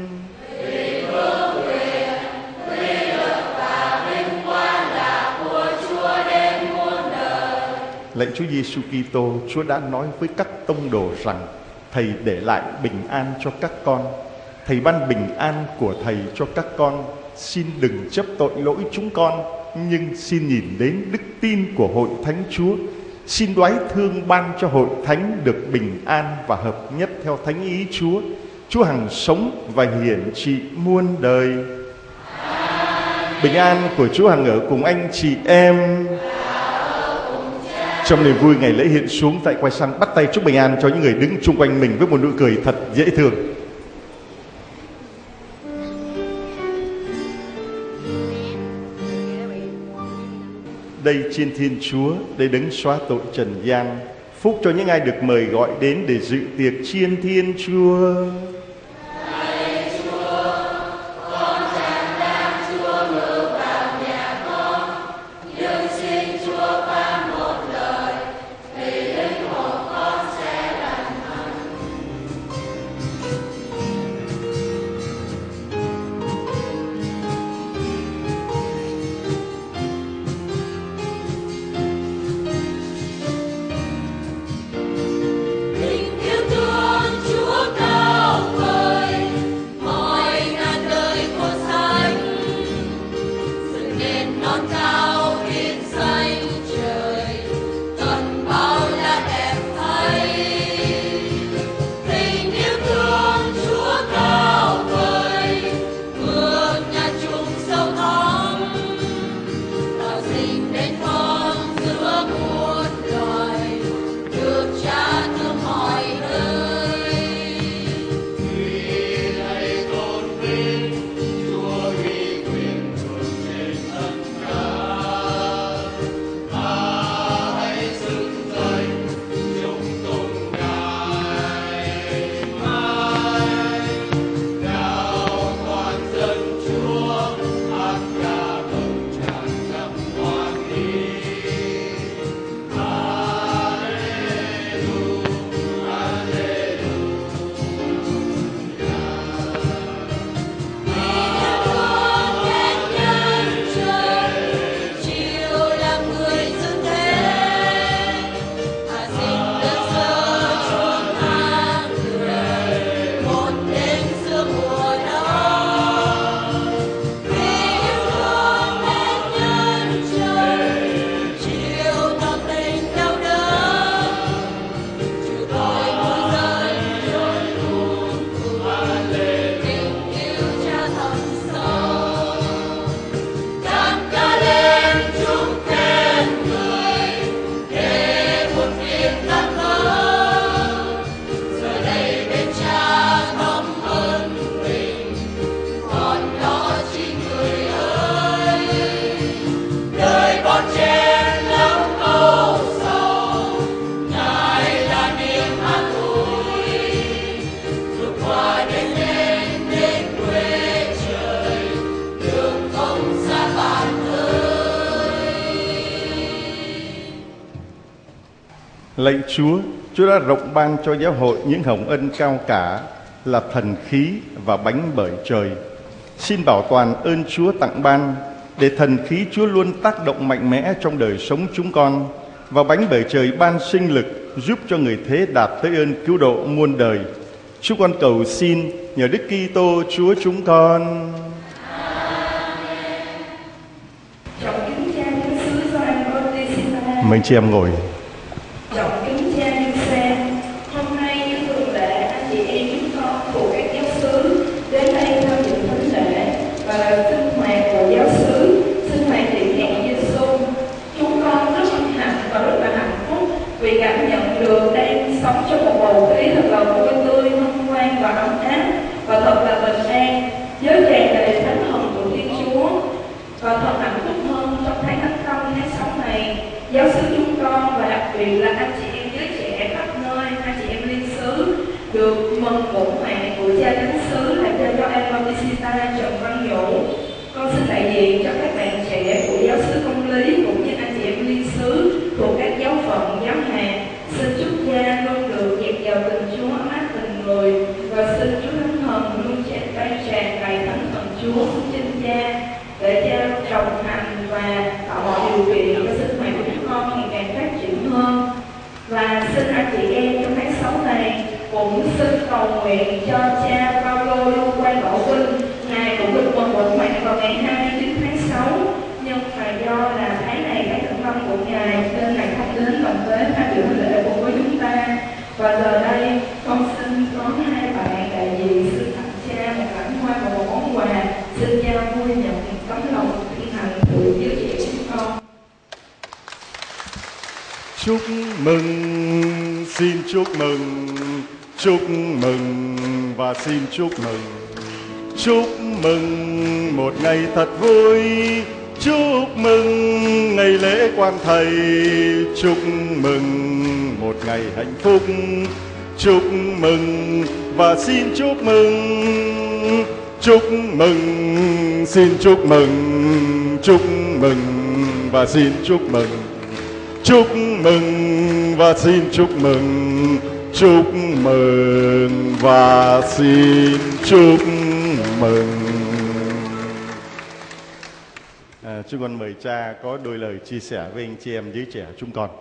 Lạy Chúa Giêsu Kitô, Chúa đã nói với các tông đồ rằng Thầy để lại bình an cho các con. Thầy ban bình an của Thầy cho các con. Xin đừng chấp tội lỗi chúng con, nhưng xin nhìn đến đức tin của hội thánh Chúa. Xin đoái thương ban cho hội thánh được bình an và hợp nhất theo thánh ý Chúa. Chúa hằng sống và hiển trị muôn đời. Amen. Bình an của Chúa hằng ở cùng anh chị em. Trong niềm vui ngày lễ hiện xuống, tại quay sang bắt tay chúc bình an cho những người đứng chung quanh mình với một nụ cười thật dễ thương. Đây chiên Thiên Chúa, đây đấng xóa tội trần gian, phúc cho những ai được mời gọi đến để dự tiệc chiên Thiên Chúa. Lạy Chúa, Chúa đã rộng ban cho giáo hội những hồng ân cao cả là thần khí và bánh bởi trời. Xin bảo toàn ơn Chúa tặng ban, để thần khí Chúa luôn tác động mạnh mẽ trong đời sống chúng con, và bánh bởi trời ban sinh lực giúp cho người thế đạt tới ơn cứu độ muôn đời. Chúng con cầu xin nhờ Đức Kitô Chúa chúng con. Mời chị em ngồi. Trọng kính cha Như Xe, hôm nay như thường lệ, anh chị em chúng con thuộc các giáo xứ đến đây tham dự thánh lễ và sinh hoạt của giáo xứ, sinh hoạt điện hẹn Giêsu. Chúng con rất hân hạnh và rất là hạnh phúc vì cảm nhận được đang sống trong một bầu khí thật là vui tươi, hân hoan và ấm áp và thật là bình an, với tràn đầy thánh thần của Thiên Chúa. Và thật hạnh phúc hơn trong tháng Thánh Tâm tháng sáu này, giáo xứ chúng con và đặc biệt là anh chị em giới trẻ khắp nơi, anh chị em liên xứ được mừng bổn mạng của cha chánh xứ là cha Gioan Bautista Trần Văn Vũ. Con xin đại diện cho các bạn trẻ của giáo xứ Công lý cũng như anh chị em liên xứ thuộc các giáo phận, giáo hạt, xin chúc cha luôn được dạt dào tình Chúa, ấm áp tình người, và xin Chúa Thánh Thần luôn tràn đầy tràn đầy thánh thần Chúa trên cha, để cha trồng hành và tạo mọi điều kiện cho sinh hoạt của chúng con ngày càng phát triển hơn. Và xin anh chị em trong tháng sáu này cũng xin cầu nguyện cho cha Paulo Lưu Quang Bảo Vinh, ngài cũng được mừng bổn mạng vào ngày hai mươi chín tháng sáu, nhưng mà do là tháng này tháng thượng lâm của ngài nên ngài không đến đồng tế tham dự lễ cùng với chúng ta. Và giờ đây con xin có hai bạn đại diện xin tặng cha một lãng hoa và một món quà, xin cha vui nhận tấm lòng Chúc mừng, xin chúc mừng, chúc mừng và xin chúc mừng. Chúc mừng một ngày thật vui, chúc mừng ngày lễ Quan Thầy, chúc mừng một ngày hạnh phúc. Chúc mừng và xin chúc mừng, chúc mừng, xin chúc mừng, chúc mừng và xin chúc mừng. Chúc mừng và xin chúc mừng, chúc mừng và xin chúc mừng. À, chúng con mời cha có đôi lời chia sẻ với anh chị em giới trẻ chúng con.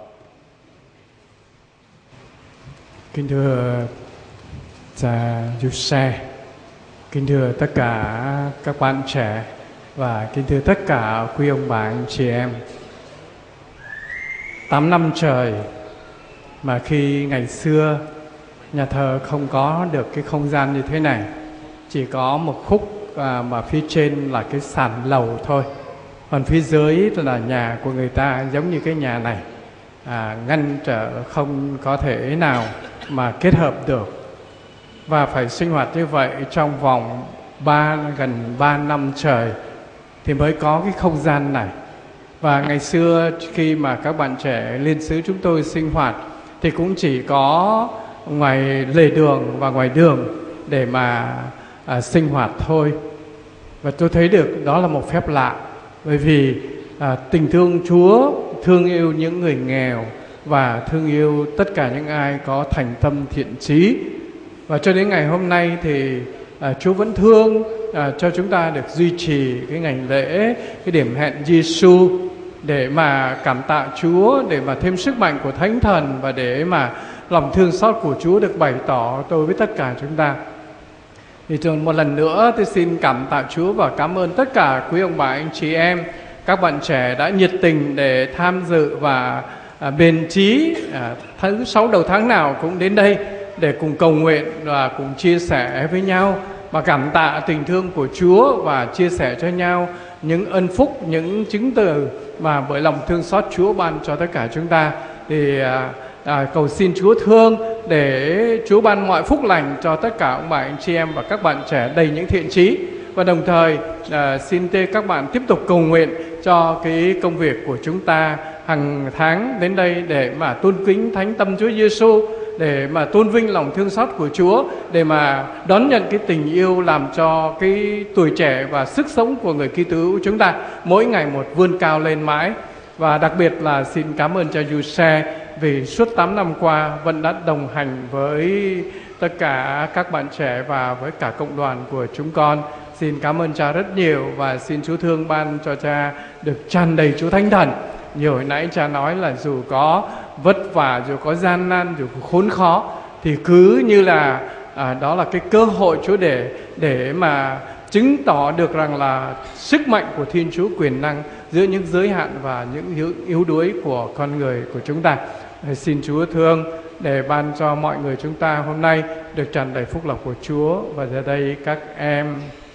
Kính thưa cha Giuse, kính thưa tất cả các bạn trẻ và kính thưa tất cả quý ông bà anh chị em. Tám năm trời mà khi ngày xưa nhà thờ không có được cái không gian như thế này, chỉ có một khúc à, mà phía trên là cái sàn lầu thôi, còn phía dưới là nhà của người ta giống như cái nhà này, à, ngăn trở không có thể nào mà kết hợp được, và phải sinh hoạt như vậy trong vòng ba gần ba năm trời thì mới có cái không gian này. Và ngày xưa khi mà các bạn trẻ liên xứ chúng tôi sinh hoạt thì cũng chỉ có ngoài lề đường và ngoài đường để mà à, sinh hoạt thôi. Và tôi thấy được đó là một phép lạ, bởi vì à, tình thương Chúa thương yêu những người nghèo và thương yêu tất cả những ai có thành tâm thiện chí. Và cho đến ngày hôm nay thì à, Chúa vẫn thương à, cho chúng ta được duy trì cái ngày lễ, cái điểm hẹn Giêsu, để mà cảm tạ Chúa, để mà thêm sức mạnh của Thánh Thần và để mà lòng thương xót của Chúa được bày tỏ tôi với tất cả chúng ta. Thì một lần nữa tôi xin cảm tạ Chúa và cảm ơn tất cả quý ông bà anh chị em, các bạn trẻ đã nhiệt tình để tham dự và à, bền chí à, thứ sáu đầu tháng nào cũng đến đây để cùng cầu nguyện và cùng chia sẻ với nhau và cảm tạ tình thương của Chúa và chia sẻ cho nhau những ân phúc, những chứng từ mà bởi lòng thương xót Chúa ban cho tất cả chúng ta. Thì à, à, cầu xin Chúa thương để Chúa ban mọi phúc lành cho tất cả ông bà anh chị em và các bạn trẻ đầy những thiện chí. Và đồng thời à, xin các bạn tiếp tục cầu nguyện cho cái công việc của chúng ta hàng tháng đến đây để mà tôn kính Thánh Tâm Chúa Giêsu, để mà tôn vinh lòng thương xót của Chúa, để mà đón nhận cái tình yêu làm cho cái tuổi trẻ và sức sống của người Kitô hữu chúng ta mỗi ngày một vươn cao lên mãi. Và đặc biệt là xin cảm ơn cha Giuse vì suốt tám năm qua vẫn đã đồng hành với tất cả các bạn trẻ và với cả cộng đoàn của chúng con. Xin cảm ơn cha rất nhiều và xin Chúa thương ban cho cha được tràn đầy Chúa Thánh Thần. Như hồi nãy cha nói là dù có vất vả, dù có gian nan, dù có khốn khó thì cứ như là à, đó là cái cơ hội Chúa để để mà chứng tỏ được rằng là sức mạnh của Thiên Chúa quyền năng giữa những giới hạn và những yếu, yếu đuối của con người của chúng ta. Xin Chúa thương để ban cho mọi người chúng ta hôm nay được tràn đầy phúc lộc của Chúa. Và giờ đây các em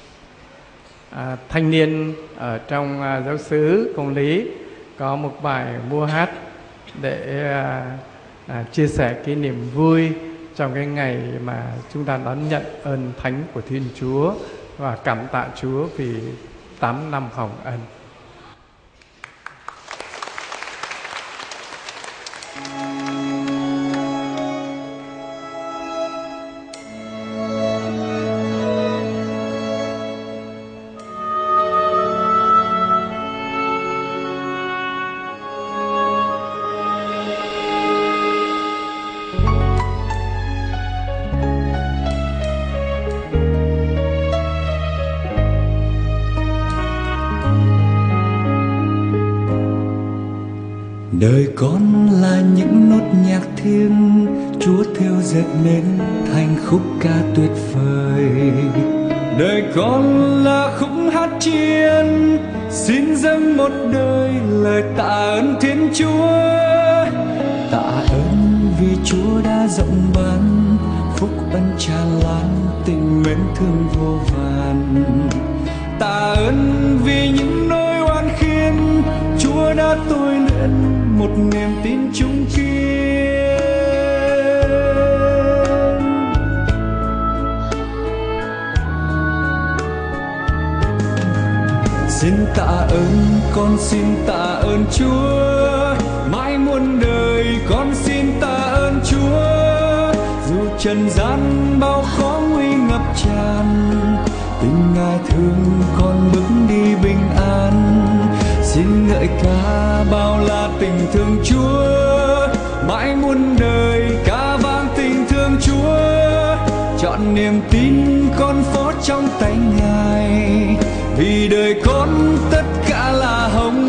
à, thanh niên ở trong à, giáo xứ Công lý có một bài múa hát để à, à, chia sẻ cái niềm vui trong cái ngày mà chúng ta đón nhận ơn thánh của Thiên Chúa và cảm tạ Chúa vì tám năm hồng ân. Đời con là những nốt nhạc thiêng Chúa theo dệt nên thành khúc ca tuyệt vời. Đời con là khúc hát chiên xin dâng một đời lời tạ ơn Thiên Chúa. Tạ ơn vì Chúa đã rộng ban phúc ân tràn lan tình mến thương vô vàn. Tạ ơn vì những nỗi oan khiên Chúa đã tôi luyện một niềm tin chung kiên. Xin tạ ơn, con xin tạ ơn Chúa, mãi muôn đời con xin tạ ơn Chúa. Dù trần gian bao khó nguy ngập tràn, tình Ngài thương con bước đi bình an. Xin ngợi ca bao la tình thương Chúa, mãi muôn đời ca vang tình thương Chúa. Chọn niềm tin con phó trong tay Ngài, vì đời con tất cả là hồng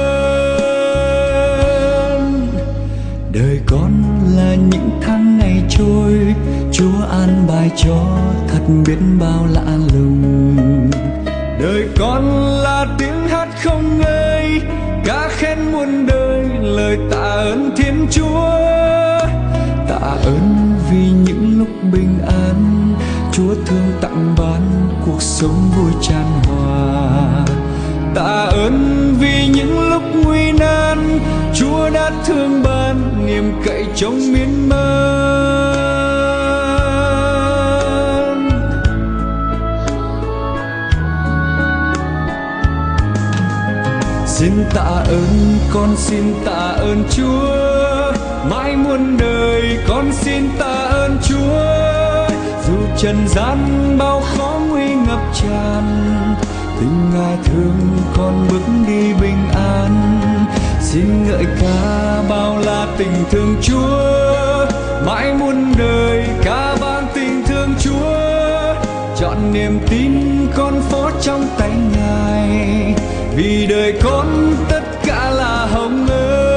ơn. Đời con là những tháng ngày trôi, Chúa an bài cho thật biết bao lạ lùng. Đời con là tiếng hát không ngơi, ca khen muôn đời, lời tạ ơn Thiên Chúa. Tạ ơn vì những lúc bình an, Chúa thương tặng ban cuộc sống vui tràn hòa. Tạ ơn vì những lúc nguy nan, Chúa đã thương ban niềm cậy trông miên man. Xin tạ ơn, con xin tạ ơn Chúa, mãi muôn đời con xin tạ ơn Chúa. Dù trần gian bao khó nguy ngập tràn, tình Ngài thương con bước đi bình an. Xin ngợi ca bao la tình thương Chúa, mãi muôn đời ca vang tình thương Chúa. Chọn niềm tin con phó trong tay Ngài, vì đời con tất cả là hồng ơn.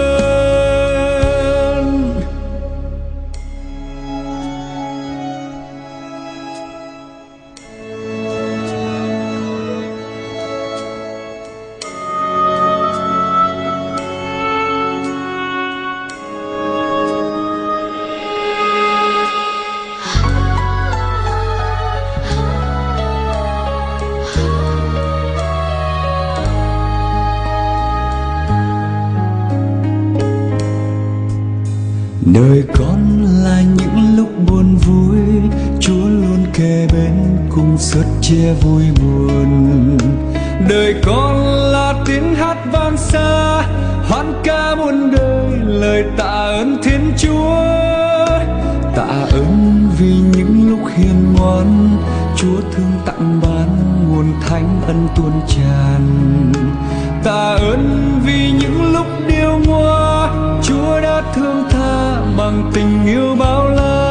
Đời con là những lúc buồn vui, Chúa luôn kề bên cùng sớt chia vui buồn. Đời con là tiếng hát vang xa, hoan ca muôn đời, lời tạ ơn Thiên Chúa. Tạ ơn vì những lúc hiền ngoan, Chúa thương tặng ban nguồn thánh ân tuôn tràn. Tạ ơn vì những lúc điêu ngoa, Chúa đã thương tha bằng tình yêu bao la.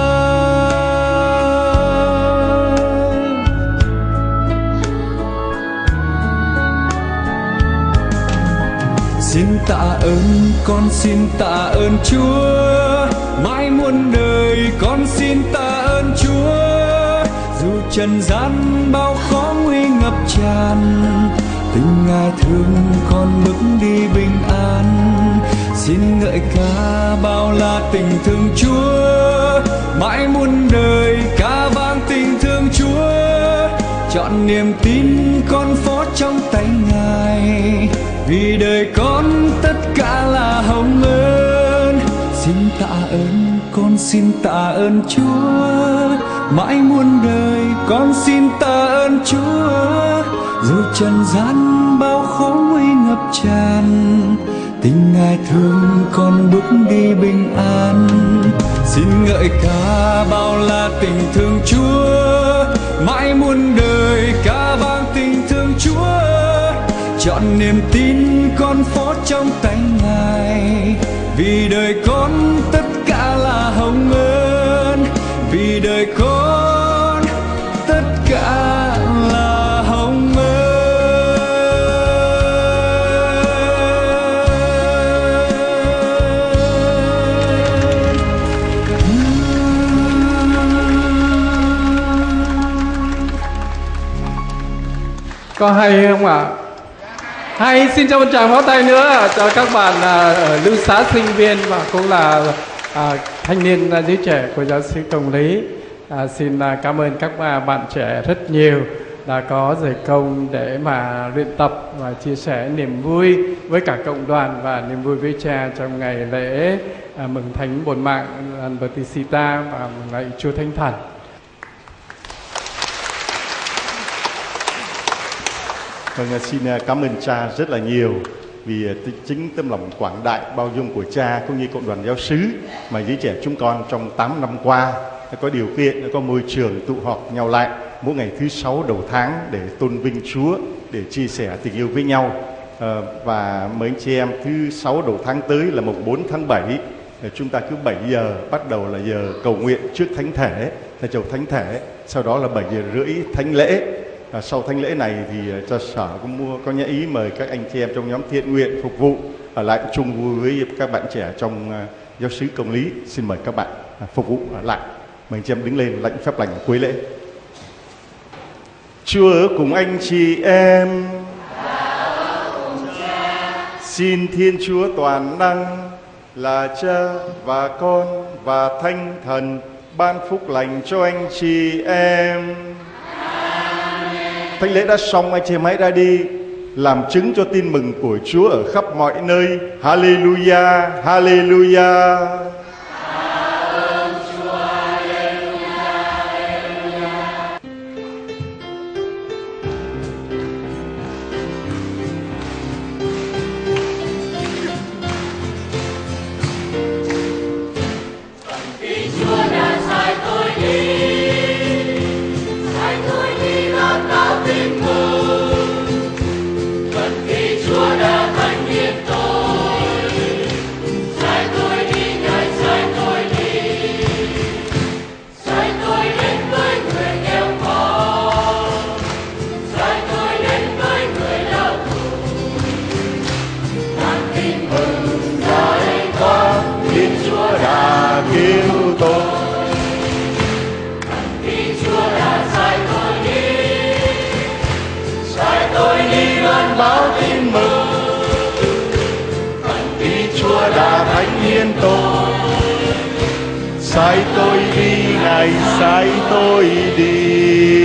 Xin tạ ơn, con xin tạ ơn Chúa, mãi muôn đời con xin tạ ơn Chúa. Dù trần gian bao khó nguy ngập tràn, tình Ngài thương con bước đi bình an. Xin ngợi ca bao la tình thương Chúa, mãi muôn đời ca vang tình thương Chúa. Chọn niềm tin con phó trong tay Ngài, vì đời con tất cả là hồng ơn. Xin tạ ơn, con xin tạ ơn Chúa, mãi muôn đời con xin tạ ơn Chúa. Dù trần gian bao khó nguy ngập tràn, tình Ngài thương con bước đi bình an. Xin ngợi ca bao la tình thương Chúa, mãi muôn đời ca vang tình thương Chúa. Chọn niềm tin con phó trong tay Ngài, vì đời con tất cả là hồng ơn. Vì đời con tất cả là hồng ơn. Có hay không ạ? À? Hay, xin cho một tràng pháo tay nữa cho các bạn à, ở lưu xá sinh viên và cũng là à, thanh niên à, giới trẻ của giáo sư Công Lý. À, xin à, cảm ơn các à, bạn trẻ rất nhiều đã có dày công để mà luyện tập và chia sẻ niềm vui với cả cộng đoàn và niềm vui với Cha trong ngày lễ à, mừng Thánh Bổn Mạng Batisita và mừng lạy Chúa Thánh Thần. Vâng, xin cảm ơn Cha rất là nhiều vì chính tấm lòng quảng đại bao dung của Cha cũng như cộng đoàn giáo xứ mà giới trẻ chúng con trong tám năm qua đã có điều kiện, đã có môi trường tụ họp nhau lại mỗi ngày thứ sáu đầu tháng để tôn vinh Chúa, để chia sẻ tình yêu với nhau. À, và mấy anh chị em thứ sáu đầu tháng tới là mùng bốn tháng bảy, chúng ta cứ bảy giờ bắt đầu là giờ cầu nguyện trước Thánh Thể, thầy chầu Thánh Thể, sau đó là bảy giờ rưỡi Thánh Lễ. À, sau Thánh Lễ này thì cho sở có mua có nhã ý mời các anh chị em trong nhóm thiện nguyện phục vụ ở lại chung vui với các bạn trẻ trong uh, giáo xứ công lý. Xin mời các bạn uh, phục vụ ở lại. Mời anh chị em đứng lên lãnh phép lành cuối lễ. Chúa ở cùng anh chị em. Xin Thiên Chúa toàn năng là Cha và Con và Thánh Thần ban phúc lành cho anh chị em. Thánh lễ đã xong, anh chị em hãy ra đi làm chứng cho tin mừng của Chúa ở khắp mọi nơi. Hallelujah, Hallelujah. Sai tôi đi, Ngài sai tôi đi.